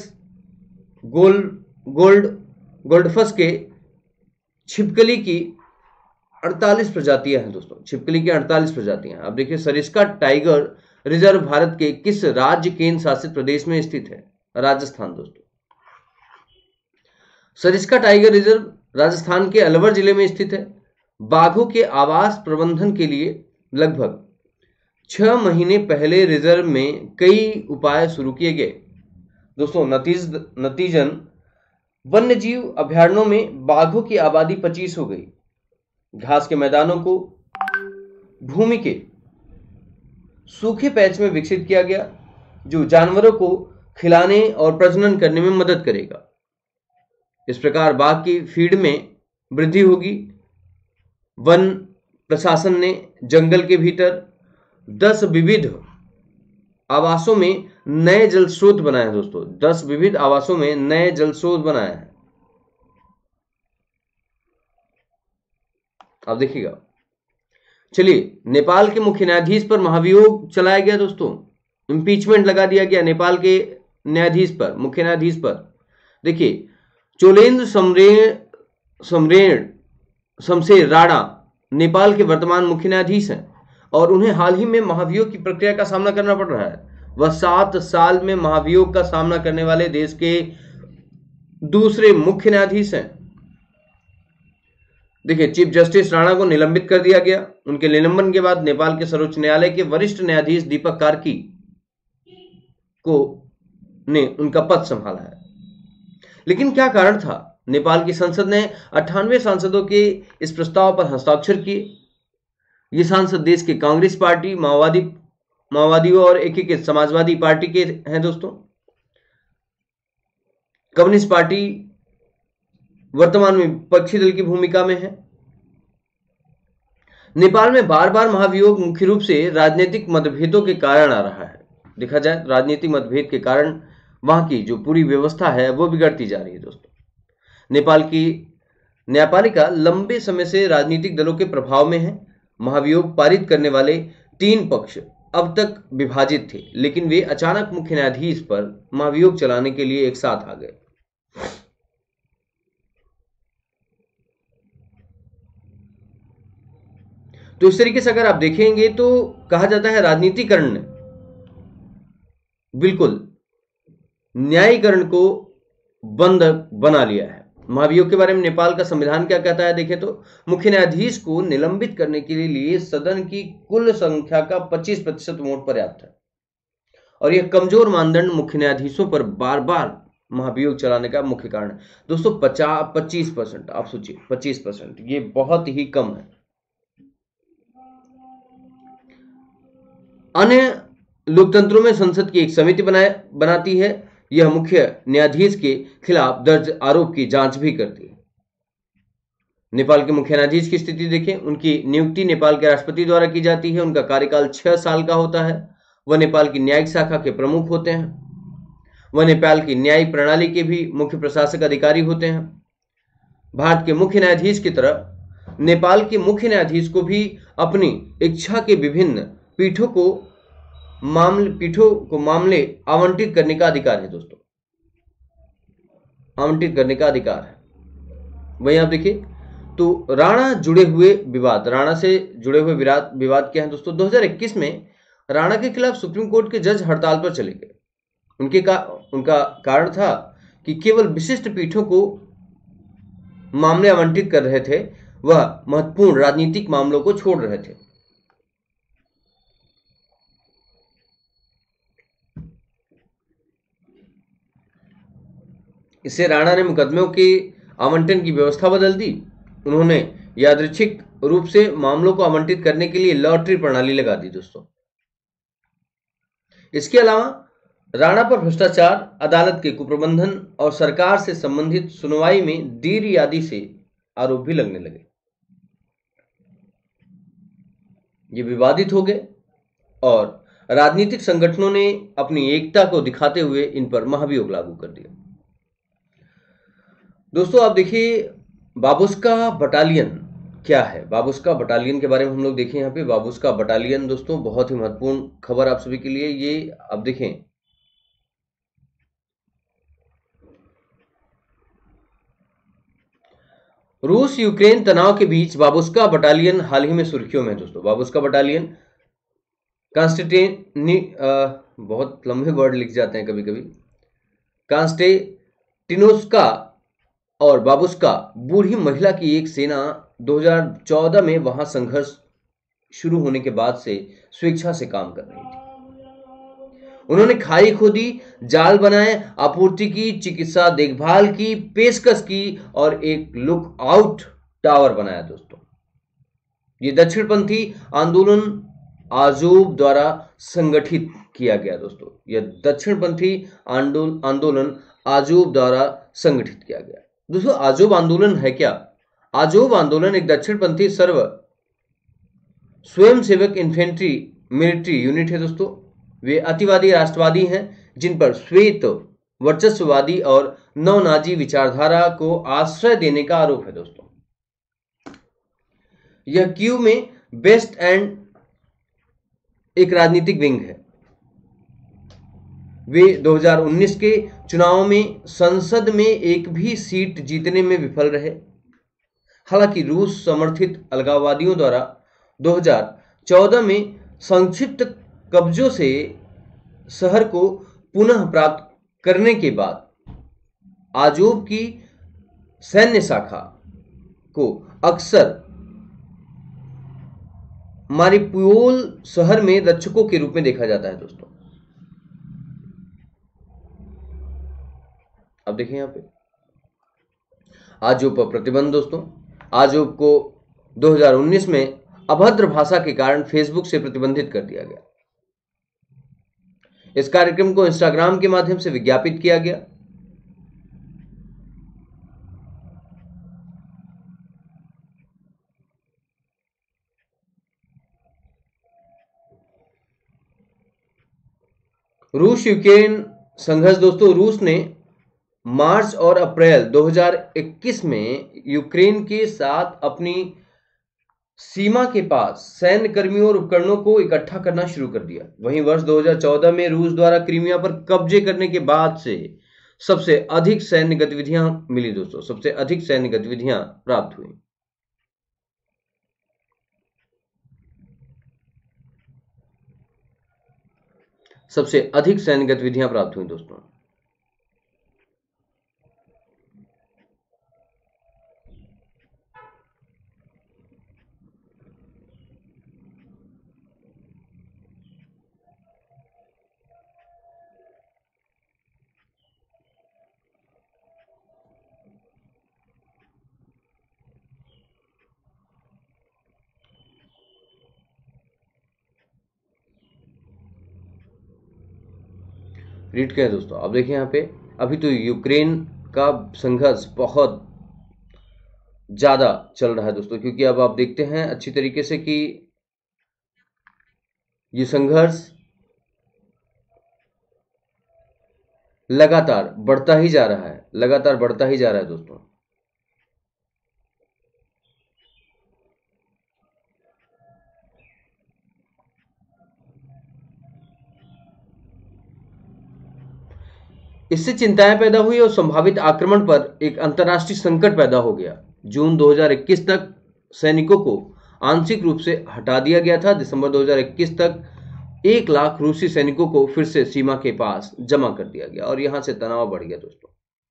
[SPEAKER 1] gold gold Goldfuss के छिपकली की अड़तालीस प्रजातियां हैं दोस्तों, छिपकली की अड़तालीस प्रजातियां। अब देखिए सरिस्का टाइगर रिजर्व भारत के किस राज्य केंद्र शासित प्रदेश में स्थित है? राजस्थान दोस्तों। सरिस्का टाइगर रिजर्व राजस्थान के अलवर जिले में स्थित है। बाघों के आवास प्रबंधन के लिए लगभग छह महीने पहले रिजर्व में कई उपाय शुरू किए गए दोस्तों। नतीज नतीजन वन्यजीव अभ्यारण्यों में बाघों की आबादी पच्चीस हो गई। घास के मैदानों को भूमि के सूखे पैच में विकसित किया गया, जो जानवरों को खिलाने और प्रजनन करने में मदद करेगा। इस प्रकार बाघ की फीड में वृद्धि होगी। वन प्रशासन ने जंगल के भीतर दस विविध आवासों में नए जल स्रोत बनाए हैं दोस्तों। दस विविध आवासों में नए जल स्रोत बनाए हैं। अब देखिएगा, चलिए नेपाल के मुख्य न्यायाधीश पर महाभियोग चलाया गया दोस्तों। इंपीचमेंट लगा दिया गया नेपाल के न्यायाधीश पर, मुख्य न्यायाधीश पर। देखिए चोलेन्द्र समरेण समरेण शमशेर राणा नेपाल के वर्तमान मुख्य न्यायाधीश हैं और उन्हें हाल ही में महाभियोग की प्रक्रिया का सामना करना पड़ रहा है। वह सात साल में महाभियोग का सामना करने वाले देश के दूसरे मुख्य न्यायाधीश हैं। देखिए चीफ जस्टिस राणा को निलंबित कर दिया गया। उनके निलंबन के बाद नेपाल के सर्वोच्च न्यायालय के वरिष्ठ न्यायाधीश दीपक कार्की को ने उनका पद संभाला है। लेकिन क्या कारण था? नेपाल की संसद ने अट्ठानवे सांसदों के इस प्रस्ताव पर हस्ताक्षर किए। ये सांसद देश के कांग्रेस पार्टी, माओवादी माओवादियों और एकीकृत समाजवादी पार्टी के हैं दोस्तों। कम्युनिस्ट पार्टी वर्तमान में विपक्षी दल की भूमिका में है। नेपाल में बार बार महाभियोग मुख्य रूप से राजनीतिक मतभेदों के कारण आ रहा है। देखा जाए राजनीतिक मतभेद के कारण वहां की जो पूरी व्यवस्था है वो बिगड़ती जा रही है दोस्तों। नेपाल की न्यायपालिका लंबे समय से राजनीतिक दलों के प्रभाव में है। महाभियोग पारित करने वाले तीन पक्ष अब तक विभाजित थे, लेकिन वे अचानक मुख्य न्यायाधीश पर महाभियोग चलाने के लिए एक साथ आ गए। तो इस तरीके से अगर आप देखेंगे तो कहा जाता है राजनीतिकरण ने बिल्कुल न्यायीकरण को बंधक बना लिया है। महाभियोग के बारे में नेपाल का संविधान क्या कहता है देखें तो, मुख्य न्यायाधीश को निलंबित करने के लिए सदन की कुल संख्या का पच्चीस प्रतिशत वोट पर्याप्त है और यह कमजोर मानदंड मुख्य न्यायाधीशों पर बार बार महाभियोग चलाने का मुख्य कारण है दोस्तों। पचास पच्चीस परसेंट आप सोचिए, पच्चीस परसेंट ये बहुत ही कम है। अन्य लोकतंत्रों में संसद की एक समिति बनाए बनाती है। यह मुख्य न्यायाधीश के खिलाफ दर्ज आरोप की जांच भी करती है। नेपाल के मुख्य न्यायाधीश की स्थिति देखें। उनकी नियुक्ति नेपाल के राष्ट्रपति द्वारा की जाती है। उनका कार्यकाल छह साल का होता है। वह नेपाल की न्यायिक शाखा के प्रमुख होते हैं। वह नेपाल की न्यायिक प्रणाली के भी मुख्य प्रशासक अधिकारी होते हैं। भारत के मुख्य न्यायाधीश की तरह नेपाल के मुख्य न्यायाधीश को भी अपनी इच्छा के विभिन्न पीठों को मामले पीठों को मामले आवंटित करने का अधिकार है दोस्तों। आवंटित करने का अधिकार है। वहीं आप देखिए तो राणा जुड़े हुए विवाद, राणा से जुड़े हुए विवाद विवाद क्या है दोस्तों। दो हज़ार इक्कीस में राणा के खिलाफ सुप्रीम कोर्ट के जज हड़ताल पर चले गए। उनके का उनका कारण था कि केवल विशिष्ट पीठों को मामले आवंटित कर रहे थे, वह महत्वपूर्ण राजनीतिक मामलों को छोड़ रहे थे। इससे राणा ने मुकदमों के आवंटन की व्यवस्था बदल दी। उन्होंने यादृच्छिक रूप से मामलों को आवंटित करने के लिए लॉटरी प्रणाली लगा दी दोस्तों। इसके अलावा राणा पर भ्रष्टाचार, अदालत के कुप्रबंधन और सरकार से संबंधित सुनवाई में देरी आदि से आरोप भी लगने लगे। ये विवादित हो गए और राजनीतिक संगठनों ने अपनी एकता को दिखाते हुए इन पर महाभियोग लागू कर दिया। दोस्तों आप देखिए बाबुस्का बटालियन क्या है। बाबुस्का बटालियन के बारे में हम लोग देखें। यहाँ पे बाबुस्का बटालियन दोस्तों बहुत ही महत्वपूर्ण खबर आप सभी के लिए। ये आप देखें रूस यूक्रेन तनाव के बीच बाबुस्का बटालियन हाल ही में सुर्खियों में दोस्तों। बाबुस्का बटालियन कांस्टेंटिनी, बहुत लंबे वर्ड लिख जाते हैं कभी कभी, कांस्टेंटिनोस्का और बाबुस्का बूढ़ी महिला की एक सेना दो हज़ार चौदह में वहां संघर्ष शुरू होने के बाद से स्वेच्छा से काम कर रही थी। उन्होंने खाई खोदी, जाल बनाए, आपूर्ति की, चिकित्सा देखभाल की, पेशकश की और एक लुक आउट टावर बनाया दोस्तों। ये दक्षिणपंथी आंदोलन आजोब द्वारा संगठित किया गया दोस्तों। यह दक्षिणपंथी आंदोलन आजोब द्वारा संगठित किया गया दोस्तों। आजोब आंदोलन है क्या? आजोब आंदोलन एक दक्षिणपंथी सर्व स्वयंसेवक इन्फेंट्री मिलिट्री यूनिट है दोस्तों। वे अतिवादी राष्ट्रवादी हैं जिन पर श्वेत वर्चस्ववादी और नवनाजी विचारधारा को आश्रय देने का आरोप है दोस्तों। यह क्यू में बेस्ट एंड एक राजनीतिक विंग है। वे दो हज़ार उन्नीस के चुनाव में संसद में एक भी सीट जीतने में विफल रहे। हालांकि रूस समर्थित अलगाववादियों द्वारा दो हज़ार चौदह में संक्षिप्त कब्जों से शहर को पुनः प्राप्त करने के बाद आजोब की सैन्य शाखा को अक्सर मारिपुयोल शहर में रक्षकों के रूप में देखा जाता है दोस्तों। अब देखिए यहां पे आजोब पर प्रतिबंध दोस्तों। आजोब को दो हज़ार उन्नीस में अभद्र भाषा के कारण फेसबुक से प्रतिबंधित कर दिया गया। इस कार्यक्रम को इंस्टाग्राम के माध्यम से विज्ञापित किया गया। रूस यूक्रेन संघर्ष दोस्तों। रूस ने मार्च और अप्रैल दो हज़ार इक्कीस में यूक्रेन के साथ अपनी सीमा के पास सैन्य कर्मियों और उपकरणों को इकट्ठा करना शुरू कर दिया। वहीं वर्ष दो हज़ार चौदह में रूस द्वारा क्रीमिया पर कब्जे करने के बाद से सबसे अधिक सैन्य गतिविधियां मिली दोस्तों। सबसे अधिक सैन्य गतिविधियां प्राप्त हुई। सबसे अधिक सैन्य गतिविधियां प्राप्त हुई दोस्तों। रीड क्या है दोस्तों? अब देखिए यहाँ पे अभी तो यूक्रेन का संघर्ष बहुत ज्यादा चल रहा है दोस्तों, क्योंकि अब आप देखते हैं अच्छी तरीके से कि ये संघर्ष लगातार बढ़ता ही जा रहा है। लगातार बढ़ता ही जा रहा है दोस्तों। इससे चिंताएं पैदा हुई और संभावित आक्रमण पर एक अंतर्राष्ट्रीय संकट पैदा हो गया। जून दो हज़ार इक्कीस तक सैनिकों को आंशिक रूप से हटा दिया गया था। दिसंबर दो हज़ार इक्कीस तक एक लाख रूसी सैनिकों को फिर से सीमा के पास जमा कर दिया गया और यहां से तनाव बढ़ गया दोस्तों।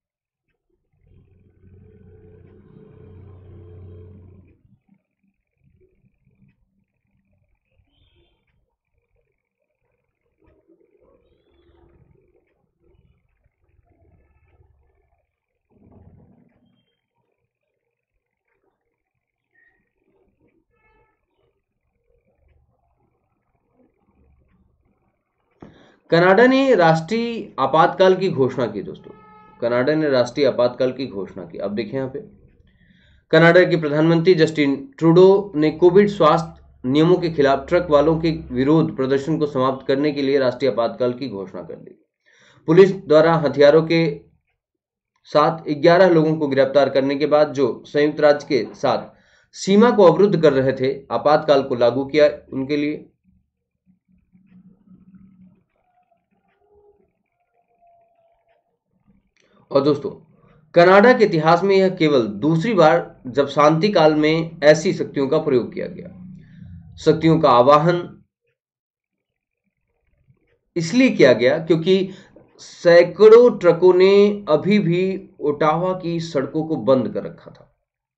[SPEAKER 1] कनाडा ने राष्ट्रीय आपातकाल की घोषणा की दोस्तों। कनाडा ने राष्ट्रीय आपातकाल की घोषणा की। अब देखिए यहाँ पे कनाडा के प्रधानमंत्री जस्टिन ट्रूडो ने कोविड स्वास्थ्य नियमों के खिलाफ ट्रक वालों के विरोध प्रदर्शन को समाप्त करने के लिए राष्ट्रीय आपातकाल की घोषणा कर दी। पुलिस द्वारा हथियारों के साथ ग्यारह लोगों को गिरफ्तार करने के बाद जो संयुक्त राज्य के साथ सीमा को अवरुद्ध कर रहे थे, आपातकाल को लागू किया उनके लिए। और दोस्तों कनाडा के इतिहास में यह केवल दूसरी बार जब शांति काल में ऐसी शक्तियों का प्रयोग किया गया। शक्तियों का आवाहन इसलिए किया गया क्योंकि सैकड़ों ट्रकों ने अभी भी ओटावा की सड़कों को बंद कर रखा था।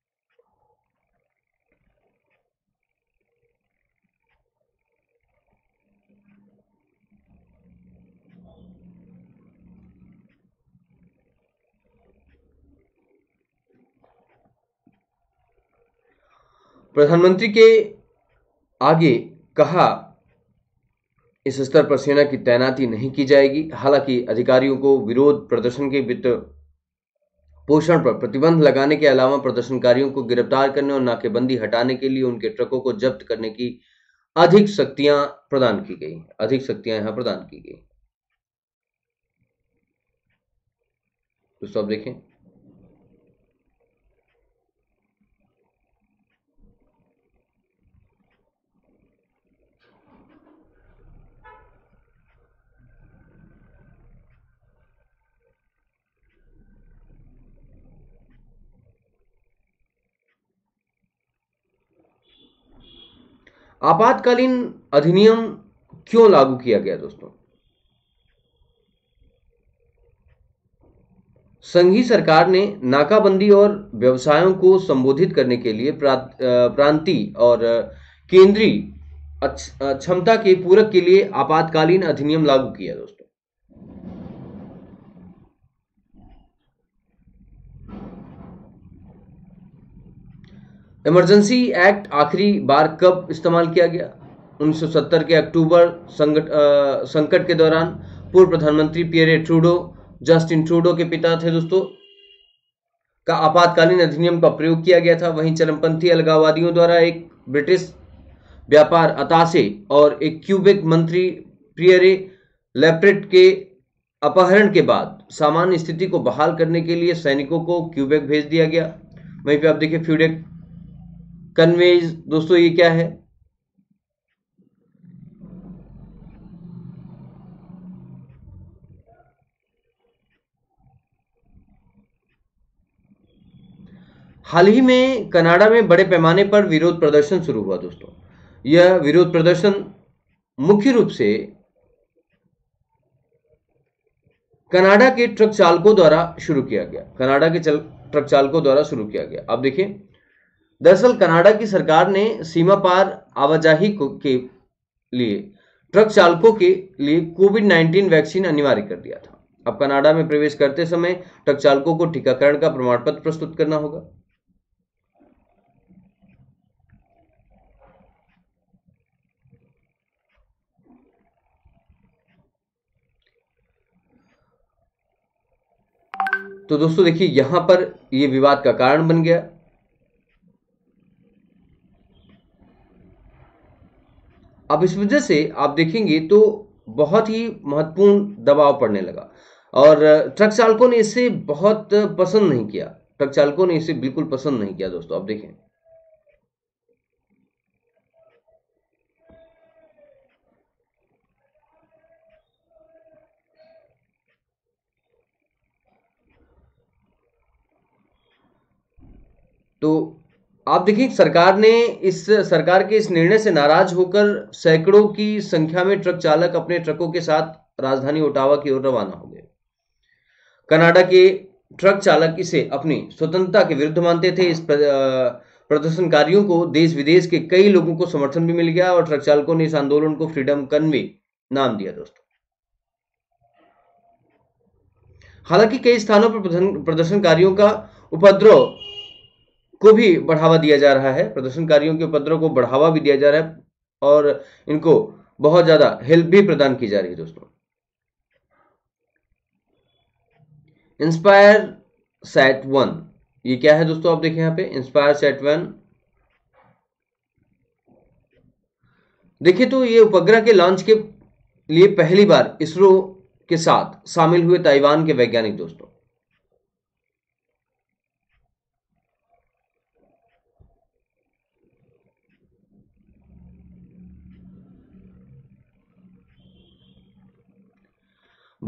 [SPEAKER 1] प्रधानमंत्री के आगे कहा इस स्तर पर सेना की तैनाती नहीं की जाएगी। हालांकि अधिकारियों को विरोध प्रदर्शन के वित्त पोषण पर प्रतिबंध लगाने के अलावा प्रदर्शनकारियों को गिरफ्तार करने और नाकेबंदी हटाने के लिए उनके ट्रकों को जब्त करने की अधिक शक्तियां प्रदान की गई अधिक शक्तियां यहां प्रदान की गई। दोस्तों आप देखें, आपातकालीन अधिनियम क्यों लागू किया गया दोस्तों? संघीय सरकार ने नाकाबंदी और व्यवसायों को संबोधित करने के लिए प्रांतीय और केंद्रीय क्षमता के पूरक के लिए आपातकालीन अधिनियम लागू किया दोस्तों। इमरजेंसी एक्ट आखिरी बार कब इस्तेमाल किया गया? उन्नीस सौ सत्तर के अक्टूबर संकट संकट के दौरान पूर्व प्रधानमंत्री पियरे ट्रूडो, जस्टिन ट्रूडो के पिता थे दोस्तों, का आपातकालीन अधिनियम का प्रयोग किया गया था। वहीं चरमपंथी अलगाववादियों द्वारा एक ब्रिटिश व्यापार अताशे और एक क्यूबेक मंत्री पियरे लेप्रेट के अपहरण के बाद सामान्य स्थिति को बहाल करने के लिए सैनिकों को क्यूबेक भेज दिया गया। वहीं पे आप देखिए फ्यूडेक कन्वेज दोस्तों, ये क्या है? हाल ही में कनाडा में बड़े पैमाने पर विरोध प्रदर्शन शुरू हुआ दोस्तों। यह विरोध प्रदर्शन मुख्य रूप से कनाडा के ट्रक चालकों द्वारा शुरू किया गया कनाडा के चल, ट्रक चालकों द्वारा शुरू किया गया। आप देखिए, दरअसल कनाडा की सरकार ने सीमा पार आवाजाही के लिए ट्रक चालकों के लिए कोविड नाइन्टीन वैक्सीन अनिवार्य कर दिया था। अब कनाडा में प्रवेश करते समय ट्रक चालकों को टीकाकरण का प्रमाण पत्र प्रस्तुत करना होगा। तो दोस्तों देखिए, यहां पर यह विवाद का कारण बन गया। अब इस वजह से आप देखेंगे तो बहुत ही महत्वपूर्ण दबाव पड़ने लगा और ट्रक चालकों ने इसे बहुत पसंद नहीं किया। ट्रक चालकों ने इसे बिल्कुल पसंद नहीं किया दोस्तों। आप देखें, तो आप देखिए, सरकार ने इस सरकार के इस निर्णय से नाराज होकर सैकड़ों की संख्या में ट्रक चालक अपने ट्रकों के साथ राजधानी ओटावा की ओर रवाना हो गए। कनाडा के ट्रक चालक इसे अपनी स्वतंत्रता के विरुद्ध मानते थे। इस प्रदर्शनकारियों को देश विदेश के कई लोगों को समर्थन भी मिल गया और ट्रक चालकों ने इस आंदोलन को फ्रीडम कन्वे नाम दिया दोस्तों। हालांकि कई स्थानों पर प्रदर्शनकारियों का उपद्रव को भी बढ़ावा दिया जा रहा है प्रदर्शनकारियों के उपद्रव को बढ़ावा भी दिया जा रहा है और इनको बहुत ज्यादा हेल्प भी प्रदान की जा रही है दोस्तों। इंस्पायर सैट वन, ये क्या है दोस्तों? आप देखें यहां पे इंस्पायर सैट वन। देखिए, तो ये उपग्रह के लॉन्च के लिए पहली बार इसरो के साथ शामिल हुए ताइवान के वैज्ञानिक दोस्तों।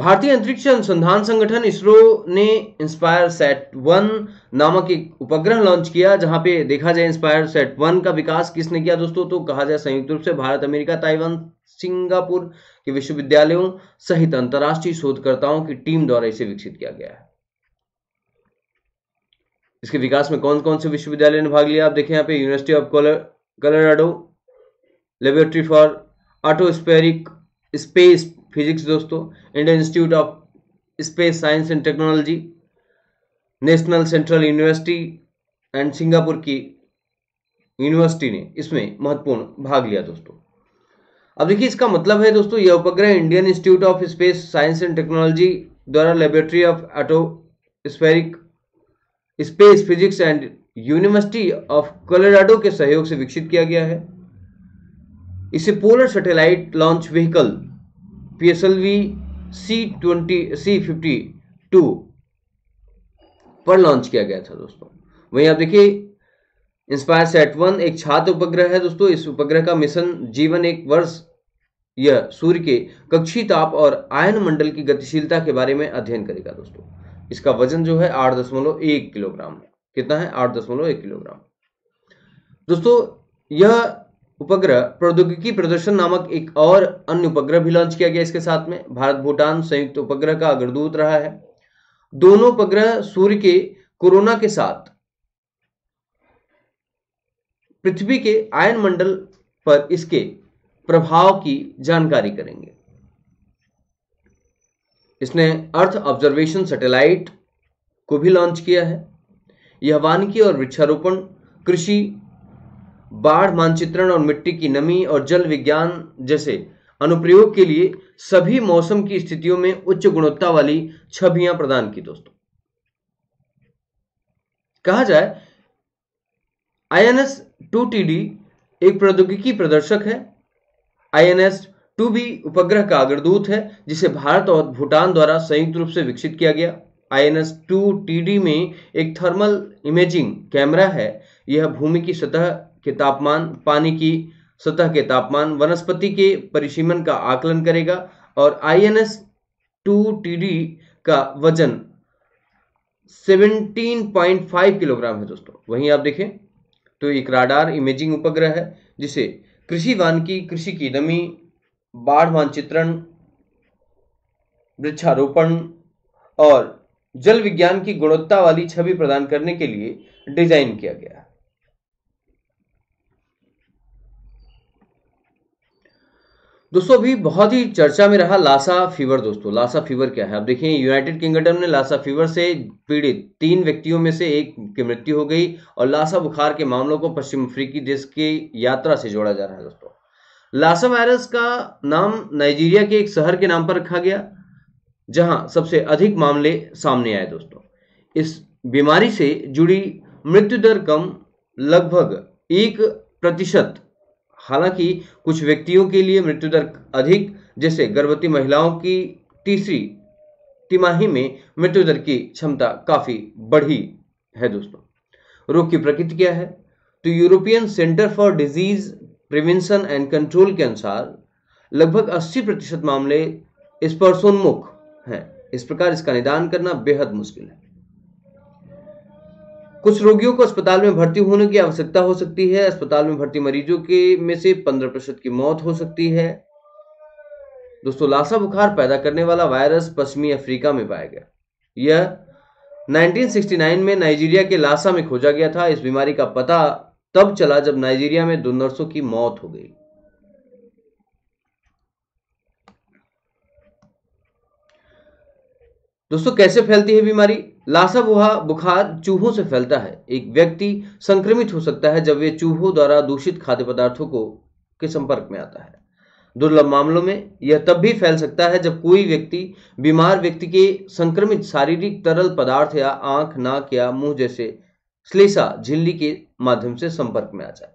[SPEAKER 1] भारतीय अंतरिक्ष अनुसंधान संगठन इसरो ने इंस्पायर सेट वन नामक एक उपग्रह लॉन्च किया, जहां पे देखा जाए इंस्पायर सेट वन का विकास किसने किया दोस्तों, तो कहा जाए संयुक्त रूप से भारत, अमेरिका, ताइवान, सिंगापुर के विश्वविद्यालयों सहित अंतरराष्ट्रीय शोधकर्ताओं की टीम द्वारा इसे विकसित किया गया है। इसके विकास में कौन कौन से विश्वविद्यालय ने भाग लिया, आप देखें यहाँ पे University of Colorado Laboratory for Atmospheric Space Physics दोस्तों, Indian Institute of Space Science and Technology, National Central University and Singapore की यूनिवर्सिटी ने इसमें महत्वपूर्ण भाग लिया दोस्तों। अब देखिए इसका मतलब है दोस्तों, यह उपग्रह Indian Institute of Space Science and Technology द्वारा Laboratory of Atmospheric Space Physics and University of Colorado के सहयोग से विकसित किया गया है। इसे Polar Satellite Launch Vehicle PSLV C twenty C fifty two पर लॉन्च किया गया था दोस्तों। वहीं आप देखिए इंस्पायर सेट वन एक छात्र उपग्रह है दोस्तों। इस उपग्रह का मिशन जीवन एक वर्ष यह सूर्य के कक्षीय ताप और आयन मंडल की गतिशीलता के बारे में अध्ययन करेगा दोस्तों। इसका वजन जो है आठ दशमलव एक किलोग्राम है। कितना है? आठ दशमलव एक किलोग्राम। दोस्तों यह उपग्रह प्रौद्योगिकी प्रदर्शन नामक एक और अन्य उपग्रह भी लॉन्च किया गया इसके साथ में। भारत भूटान संयुक्त उपग्रह का अग्रदूत रहा है। दोनों उपग्रह सूर्य के कोरोना के साथ पृथ्वी के आयन मंडल पर इसके प्रभाव की जानकारी करेंगे। इसने अर्थ ऑब्जर्वेशन सैटेलाइट को भी लॉन्च किया है। यह वानिकी और वृक्षारोपण, कृषि, बाढ़ मानचित्रण और मिट्टी की नमी और जल विज्ञान जैसे अनुप्रयोग के लिए सभी मौसम की स्थितियों में उच्च गुणवत्ता वाली छवियां प्रदान की दोस्तों। कहा जाए आईएनएस टू टी डी एक प्रौद्योगिकी प्रदर्शक है। आईएनएस टू बी उपग्रह का अग्रदूत है जिसे भारत और भूटान द्वारा संयुक्त रूप से विकसित किया गया। आईएनएस टू टी डी में एक थर्मल इमेजिंग कैमरा है। यह भूमि की सतह के तापमान, पानी की सतह के तापमान, वनस्पति के परिसीमन का आकलन करेगा और आईएनएस टू टी डी का वजन सत्रह पॉइंट पाँच किलोग्राम है दोस्तों। वहीं आप देखें तो एक राडार इमेजिंग उपग्रह है जिसे कृषि वानिकी, कृषि की नमी, बाढ़ मानचित्रण, वृक्षारोपण और जल विज्ञान की गुणवत्ता वाली छवि प्रदान करने के लिए डिजाइन किया गया है। दोस्तों अभी बहुत ही चर्चा में रहा लासा फीवर दोस्तों। लासा फीवर क्या है? आप देखिए यूनाइटेड किंगडम में लासा फीवर से पीड़ित तीन व्यक्तियों में से एक की मृत्यु हो गई और लासा बुखार के मामलों को पश्चिम अफ्रीकी देश की यात्रा से जोड़ा जा रहा है दोस्तों। लासा वायरस का नाम नाइजीरिया के एक शहर के नाम पर रखा गया जहां सबसे अधिक मामले सामने आए दोस्तों। इस बीमारी से जुड़ी मृत्यु दर कम लगभग एक प्रतिशत, हालांकि कुछ व्यक्तियों के लिए मृत्यु दर अधिक, जैसे गर्भवती महिलाओं की तीसरी तिमाही में मृत्यु दर की क्षमता काफी बढ़ी है दोस्तों। रोग की प्रकृति क्या है? तो European Centre for Disease Prevention and Control के अनुसार लगभग अस्सी प्रतिशत मामले स्पर्शोन्मुख हैं। इस प्रकार इसका निदान करना बेहद मुश्किल है। कुछ रोगियों को अस्पताल में भर्ती होने की आवश्यकता हो सकती है। अस्पताल में भर्ती मरीजों के में से पंद्रह प्रतिशत की मौत हो सकती है। दोस्तों लासा बुखार पैदा करने वाला वायरस पश्चिमी अफ्रीका में पाया गया। यह उन्नीस सौ उनहत्तर में नाइजीरिया के लासा में खोजा गया था। इस बीमारी का पता तब चला जब नाइजीरिया में दो नर्सों की मौत हो गई। दोस्तों कैसे फैलती है बीमारी? लासा बुखार चूहों से फैलता है। एक व्यक्ति संक्रमित हो सकता है जब वे चूहों द्वारा दूषित खाद्य पदार्थों को के संपर्क में आता है। दुर्लभ मामलों में यह तब भी फैल सकता है जब कोई व्यक्ति बीमार व्यक्ति के संक्रमित शारीरिक तरल पदार्थ या आंख, नाक या मुंह जैसे श्लेषा झिल्ली के माध्यम से संपर्क में आ जाए।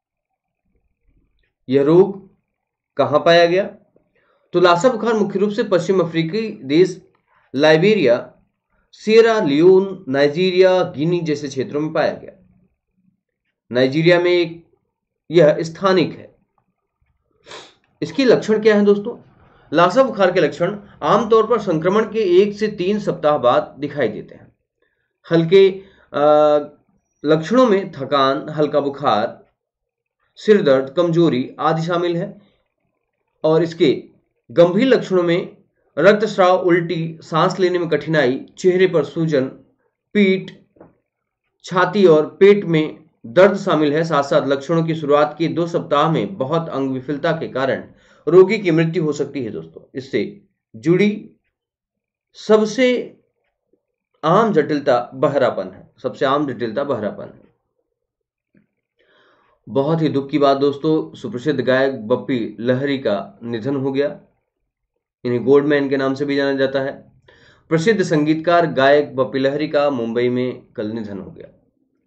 [SPEAKER 1] यह रोग कहां पाया गया? तो लासा बुखार मुख्य रूप से पश्चिम अफ्रीकी देश Liberia, Sierra Leone, Nigeria, Guinea जैसे क्षेत्रों में पाया गया। नाइजीरिया में एक यह स्थानिक है। इसके लक्षण क्या हैं दोस्तों? लासा बुखार के लक्षण आमतौर पर संक्रमण के एक से तीन सप्ताह बाद दिखाई देते हैं। हल्के लक्षणों में थकान, हल्का बुखार, सिर दर्द, कमजोरी आदि शामिल है। और इसके गंभीर लक्षणों में रक्तस्राव, उल्टी, सांस लेने में कठिनाई, चेहरे पर सूजन, पीठ, छाती और पेट में दर्द शामिल है। साथ साथ लक्षणों की शुरुआत के दो सप्ताह में बहुत अंग विफलता के कारण रोगी की मृत्यु हो सकती है। दोस्तों, इससे जुड़ी सबसे आम जटिलता बहरापन है। सबसे आम जटिलता बहरापन है। बहुत ही दुख की बात दोस्तों, सुप्रसिद्ध गायक बप्पी लहरी का निधन हो गया। इन्हें गोल्डमैन के नाम से भी जाना जाता है। प्रसिद्ध संगीतकार गायक बप्पी लहरी का मुंबई में कल निधन हो गया।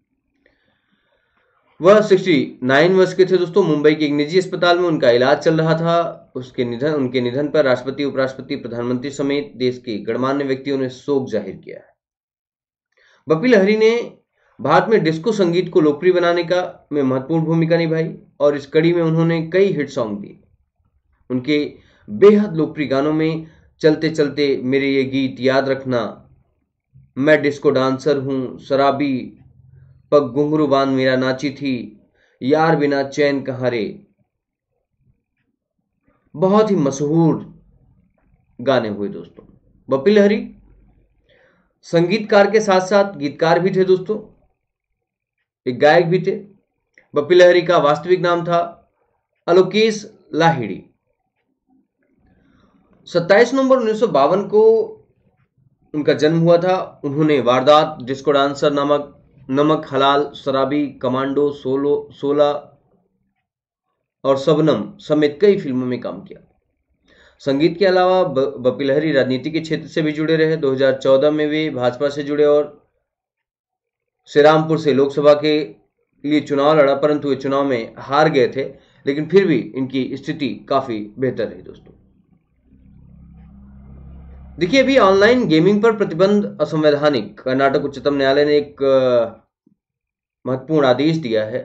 [SPEAKER 1] वह उनहत्तर वर्ष के थे दोस्तों। मुंबई के एक निजी अस्पताल में उनका इलाज चल रहा था। उसके निधन उनके निधन पर राष्ट्रपति, उपराष्ट्रपति, प्रधानमंत्री समेत देश के गणमान्य व्यक्तियों ने शोक जाहिर किया है। बप्पी लहरी ने भारत में डिस्को संगीत को लोकप्रिय बनाने का में महत्वपूर्ण भूमिका निभाई और इस कड़ी में उन्होंने कई हिट सॉन्ग दिए। उनके बेहद लोकप्रिय गानों में चलते चलते मेरे ये गीत याद रखना, मैं डिस्को डांसर हूं, शराबी, पग घुंघरू बांध मेरा नाची थी, यार बिना चैन कहां रे, बहुत ही मशहूर गाने हुए दोस्तों। बप्पी लहरी संगीतकार के साथ साथ गीतकार भी थे दोस्तों, एक गायक भी थे। बप्पी लहरी का वास्तविक नाम था अलोकेश लाहिड़ी। सत्ताईस नवंबर उन्नीस सौ बावन को उनका जन्म हुआ था। उन्होंने वारदात, डिस्को डांसर, नमक नमक हलाल, शराबी, कमांडो, सोलो सोलह और शबनम समेत कई फिल्मों में काम किया। संगीत के अलावा बप्पी लहरी राजनीति के क्षेत्र से भी जुड़े रहे। दो हज़ार चौदह में वे भाजपा से जुड़े और श्रीरामपुर से लोकसभा के लिए चुनाव लड़ा, परंतु वे चुनाव में हार गए थे, लेकिन फिर भी इनकी स्थिति काफी बेहतर रही दोस्तों। देखिए, अभी ऑनलाइन गेमिंग पर प्रतिबंध असंवैधानिक, कर्नाटक उच्चतम न्यायालय ने एक महत्वपूर्ण आदेश दिया है।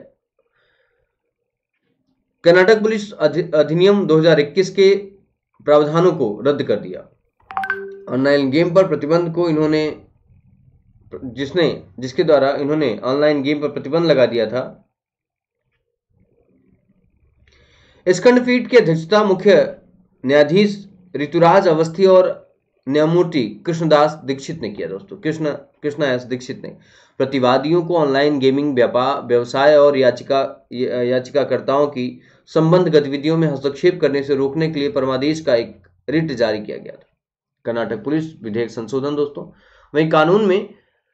[SPEAKER 1] कर्नाटक पुलिस अधिनियम दो हज़ार इक्कीस के प्रावधानों को रद्द कर दिया। ऑनलाइन गेम पर प्रतिबंध को इन्होंने जिसने जिसके द्वारा इन्होंने ऑनलाइन गेम पर प्रतिबंध लगा दिया था। इस खंडपीठ की अध्यक्षता मुख्य न्यायाधीश ऋतुराज अवस्थी और न्यायमूर्ति कृष्णदास दीक्षित ने किया दोस्तों। कृष्ण कृष्णा एस दीक्षित ने प्रतिवादियों को ऑनलाइन गेमिंग व्यापार व्यवसाय और याचिका याचिकाकर्ताओं की संबंध गतिविधियों में हस्तक्षेप करने से रोकने के लिए परमादेश का एक रिट जारी किया गया था। कर्नाटक पुलिस विधेयक संशोधन दोस्तों। वहीं कानून में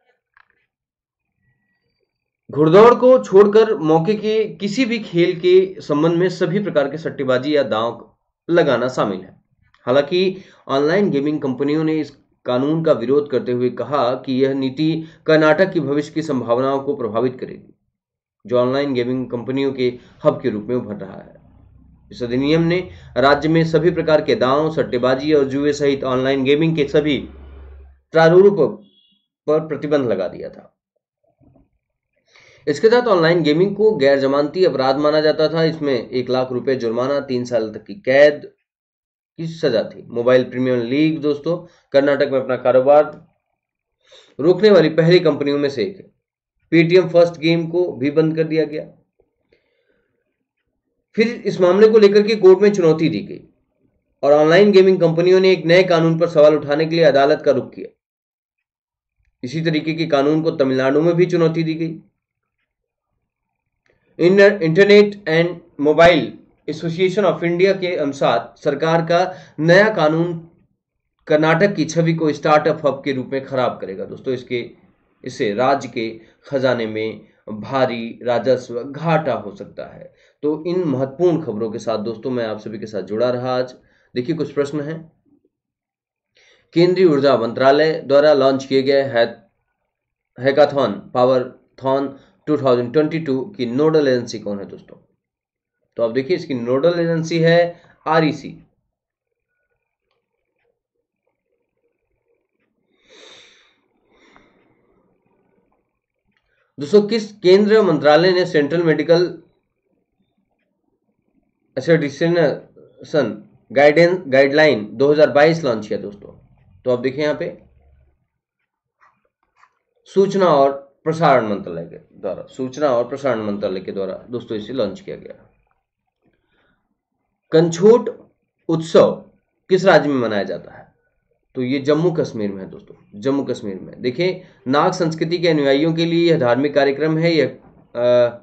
[SPEAKER 1] घुड़दौड़ को छोड़कर मौके के किसी भी खेल के संबंध में सभी प्रकार के सट्टेबाजी या दांव लगाना शामिल है। हालांकि ऑनलाइन गेमिंग कंपनियों ने इस कानून का विरोध करते हुए कहा कि यह नीति कर्नाटक की भविष्य की संभावनाओं को प्रभावित करेगी, जो ऑनलाइन गेमिंग कंपनियों के हब के रूप में उभर रहा है। इस अधिनियम ने राज्य में सभी प्रकार के दांव, सट्टेबाजी और जुए सहित ऑनलाइन गेमिंग के सभी प्रारूपों पर प्रतिबंध लगा दिया था। इसके तहत ऑनलाइन गेमिंग को गैर जमानती अपराध माना जाता था। इसमें एक लाख रुपए जुर्माना, तीन साल तक की कैद की सजा थी। मोबाइल प्रीमियम लीग दोस्तों कर्नाटक में अपना कारोबार रोकने वाली पहली कंपनियों में से एक है। पेटीएम फर्स्ट गेम को भी बंद कर दिया गया। फिर इस मामले को लेकर के कोर्ट में चुनौती दी गई और ऑनलाइन गेमिंग कंपनियों ने एक नए कानून पर सवाल उठाने के लिए अदालत का रुख किया। इसी तरीके के कानून को तमिलनाडु में भी चुनौती दी गई। Internet and Mobile Association of India के अनुसार सरकार का नया कानून कर्नाटक की छवि को स्टार्टअप हब के रूप में खराब करेगा दोस्तों। इसके इससे राज्य के खजाने में भारी राजस्व घाटा हो सकता है। तो इन महत्वपूर्ण खबरों के साथ दोस्तों मैं आप सभी के साथ जुड़ा रहा आज। देखिए, कुछ प्रश्न हैं। केंद्रीय ऊर्जा मंत्रालय द्वारा लॉन्च किए गए हैकाथॉन पावरथॉन दो हज़ार बाईस की नोडल एजेंसी कौन है दोस्तों? तो आप देखिए, इसकी नोडल एजेंसी है आरईसी। दोस्तों, किस केंद्रीय मंत्रालय ने central medical association guidance guideline दो हज़ार बाईस लॉन्च किया दोस्तों। तो आप देखिए यहाँ पे सूचना और प्रसारण मंत्रालय के द्वारा सूचना और प्रसारण मंत्रालय के द्वारा दोस्तों इसे लॉन्च किया गया। कंछोट उत्सव किस राज्य में मनाया जाता है? तो ये जम्मू कश्मीर में है दोस्तों, जम्मू कश्मीर में। देखिए, नाग संस्कृति के अनुयायियों के लिए यह धार्मिक कार्यक्रम है। यह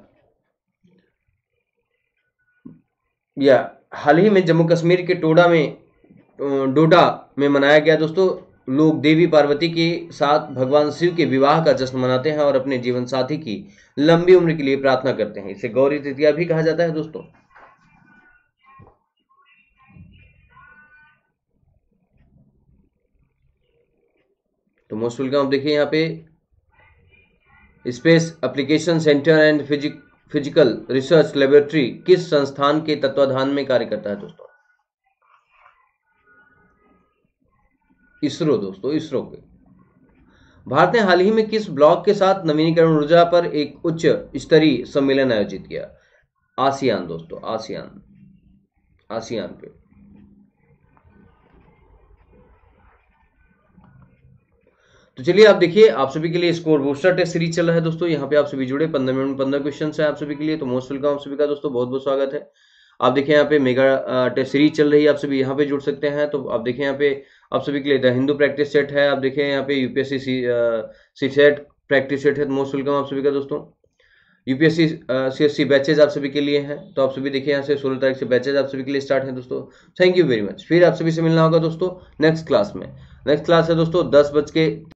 [SPEAKER 1] यह हाल ही में जम्मू कश्मीर के टोडा में डोडा में मनाया गया दोस्तों। लोग देवी पार्वती के साथ भगवान शिव के विवाह का जश्न मनाते हैं और अपने जीवन साथी की लंबी उम्र के लिए प्रार्थना करते हैं। इसे गौरी तृतीया भी कहा जाता है दोस्तों। तो मोस्ट वेलकम। आप देखिए यहाँ पे Space Application Centre and physic Physical Research Laboratory किस संस्थान के तत्वाधान में कार्य करता है दोस्तों? इसरो दोस्तों, इसरो के। भारत ने हाल ही में किस ब्लॉक के साथ नवीनीकरण ऊर्जा पर एक उच्च स्तरीय सम्मेलन आयोजित किया? आसियान दोस्तों, आसियान आसियान पे। तो चलिए आप देखिए, आप सभी के लिए स्कोर बूस्टर टेस्ट सीरीज चल रहा है दोस्तों। यहाँ पे आप सभी जुड़े, पंद्रह मिनट में पंद्रह क्वेश्चन है आप सभी के लिए। तो मोस्ट वेलकम आप सभी का दोस्तों, बहुत बहुत स्वागत है। आप देखिए यहाँ पे मेगा टेस्ट सीरीज चल रही है, आप सभी यहाँ पे जुड़ सकते हैं। तो आप देखिए यहाँ पे आप सभी के लिए द हिंदू प्रैक्टिस सेट है। आप देखिए यहाँ पे UPSC CSAT practice set है। तो मोस्ट वेलकम आप सभी का दोस्तों। यूपीएससी सीएससी बैचेज आप सभी के लिए हैं। तो आप सभी देखिए यहाँ से सोलह तारीख से बैचेज आप सभी के लिए स्टार्ट है दोस्तों। Thank you very much. फिर आप सभी से मिलना होगा दोस्तों नेक्स्ट क्लास में। नेक्स्ट क्लास है दोस्तों दस बज के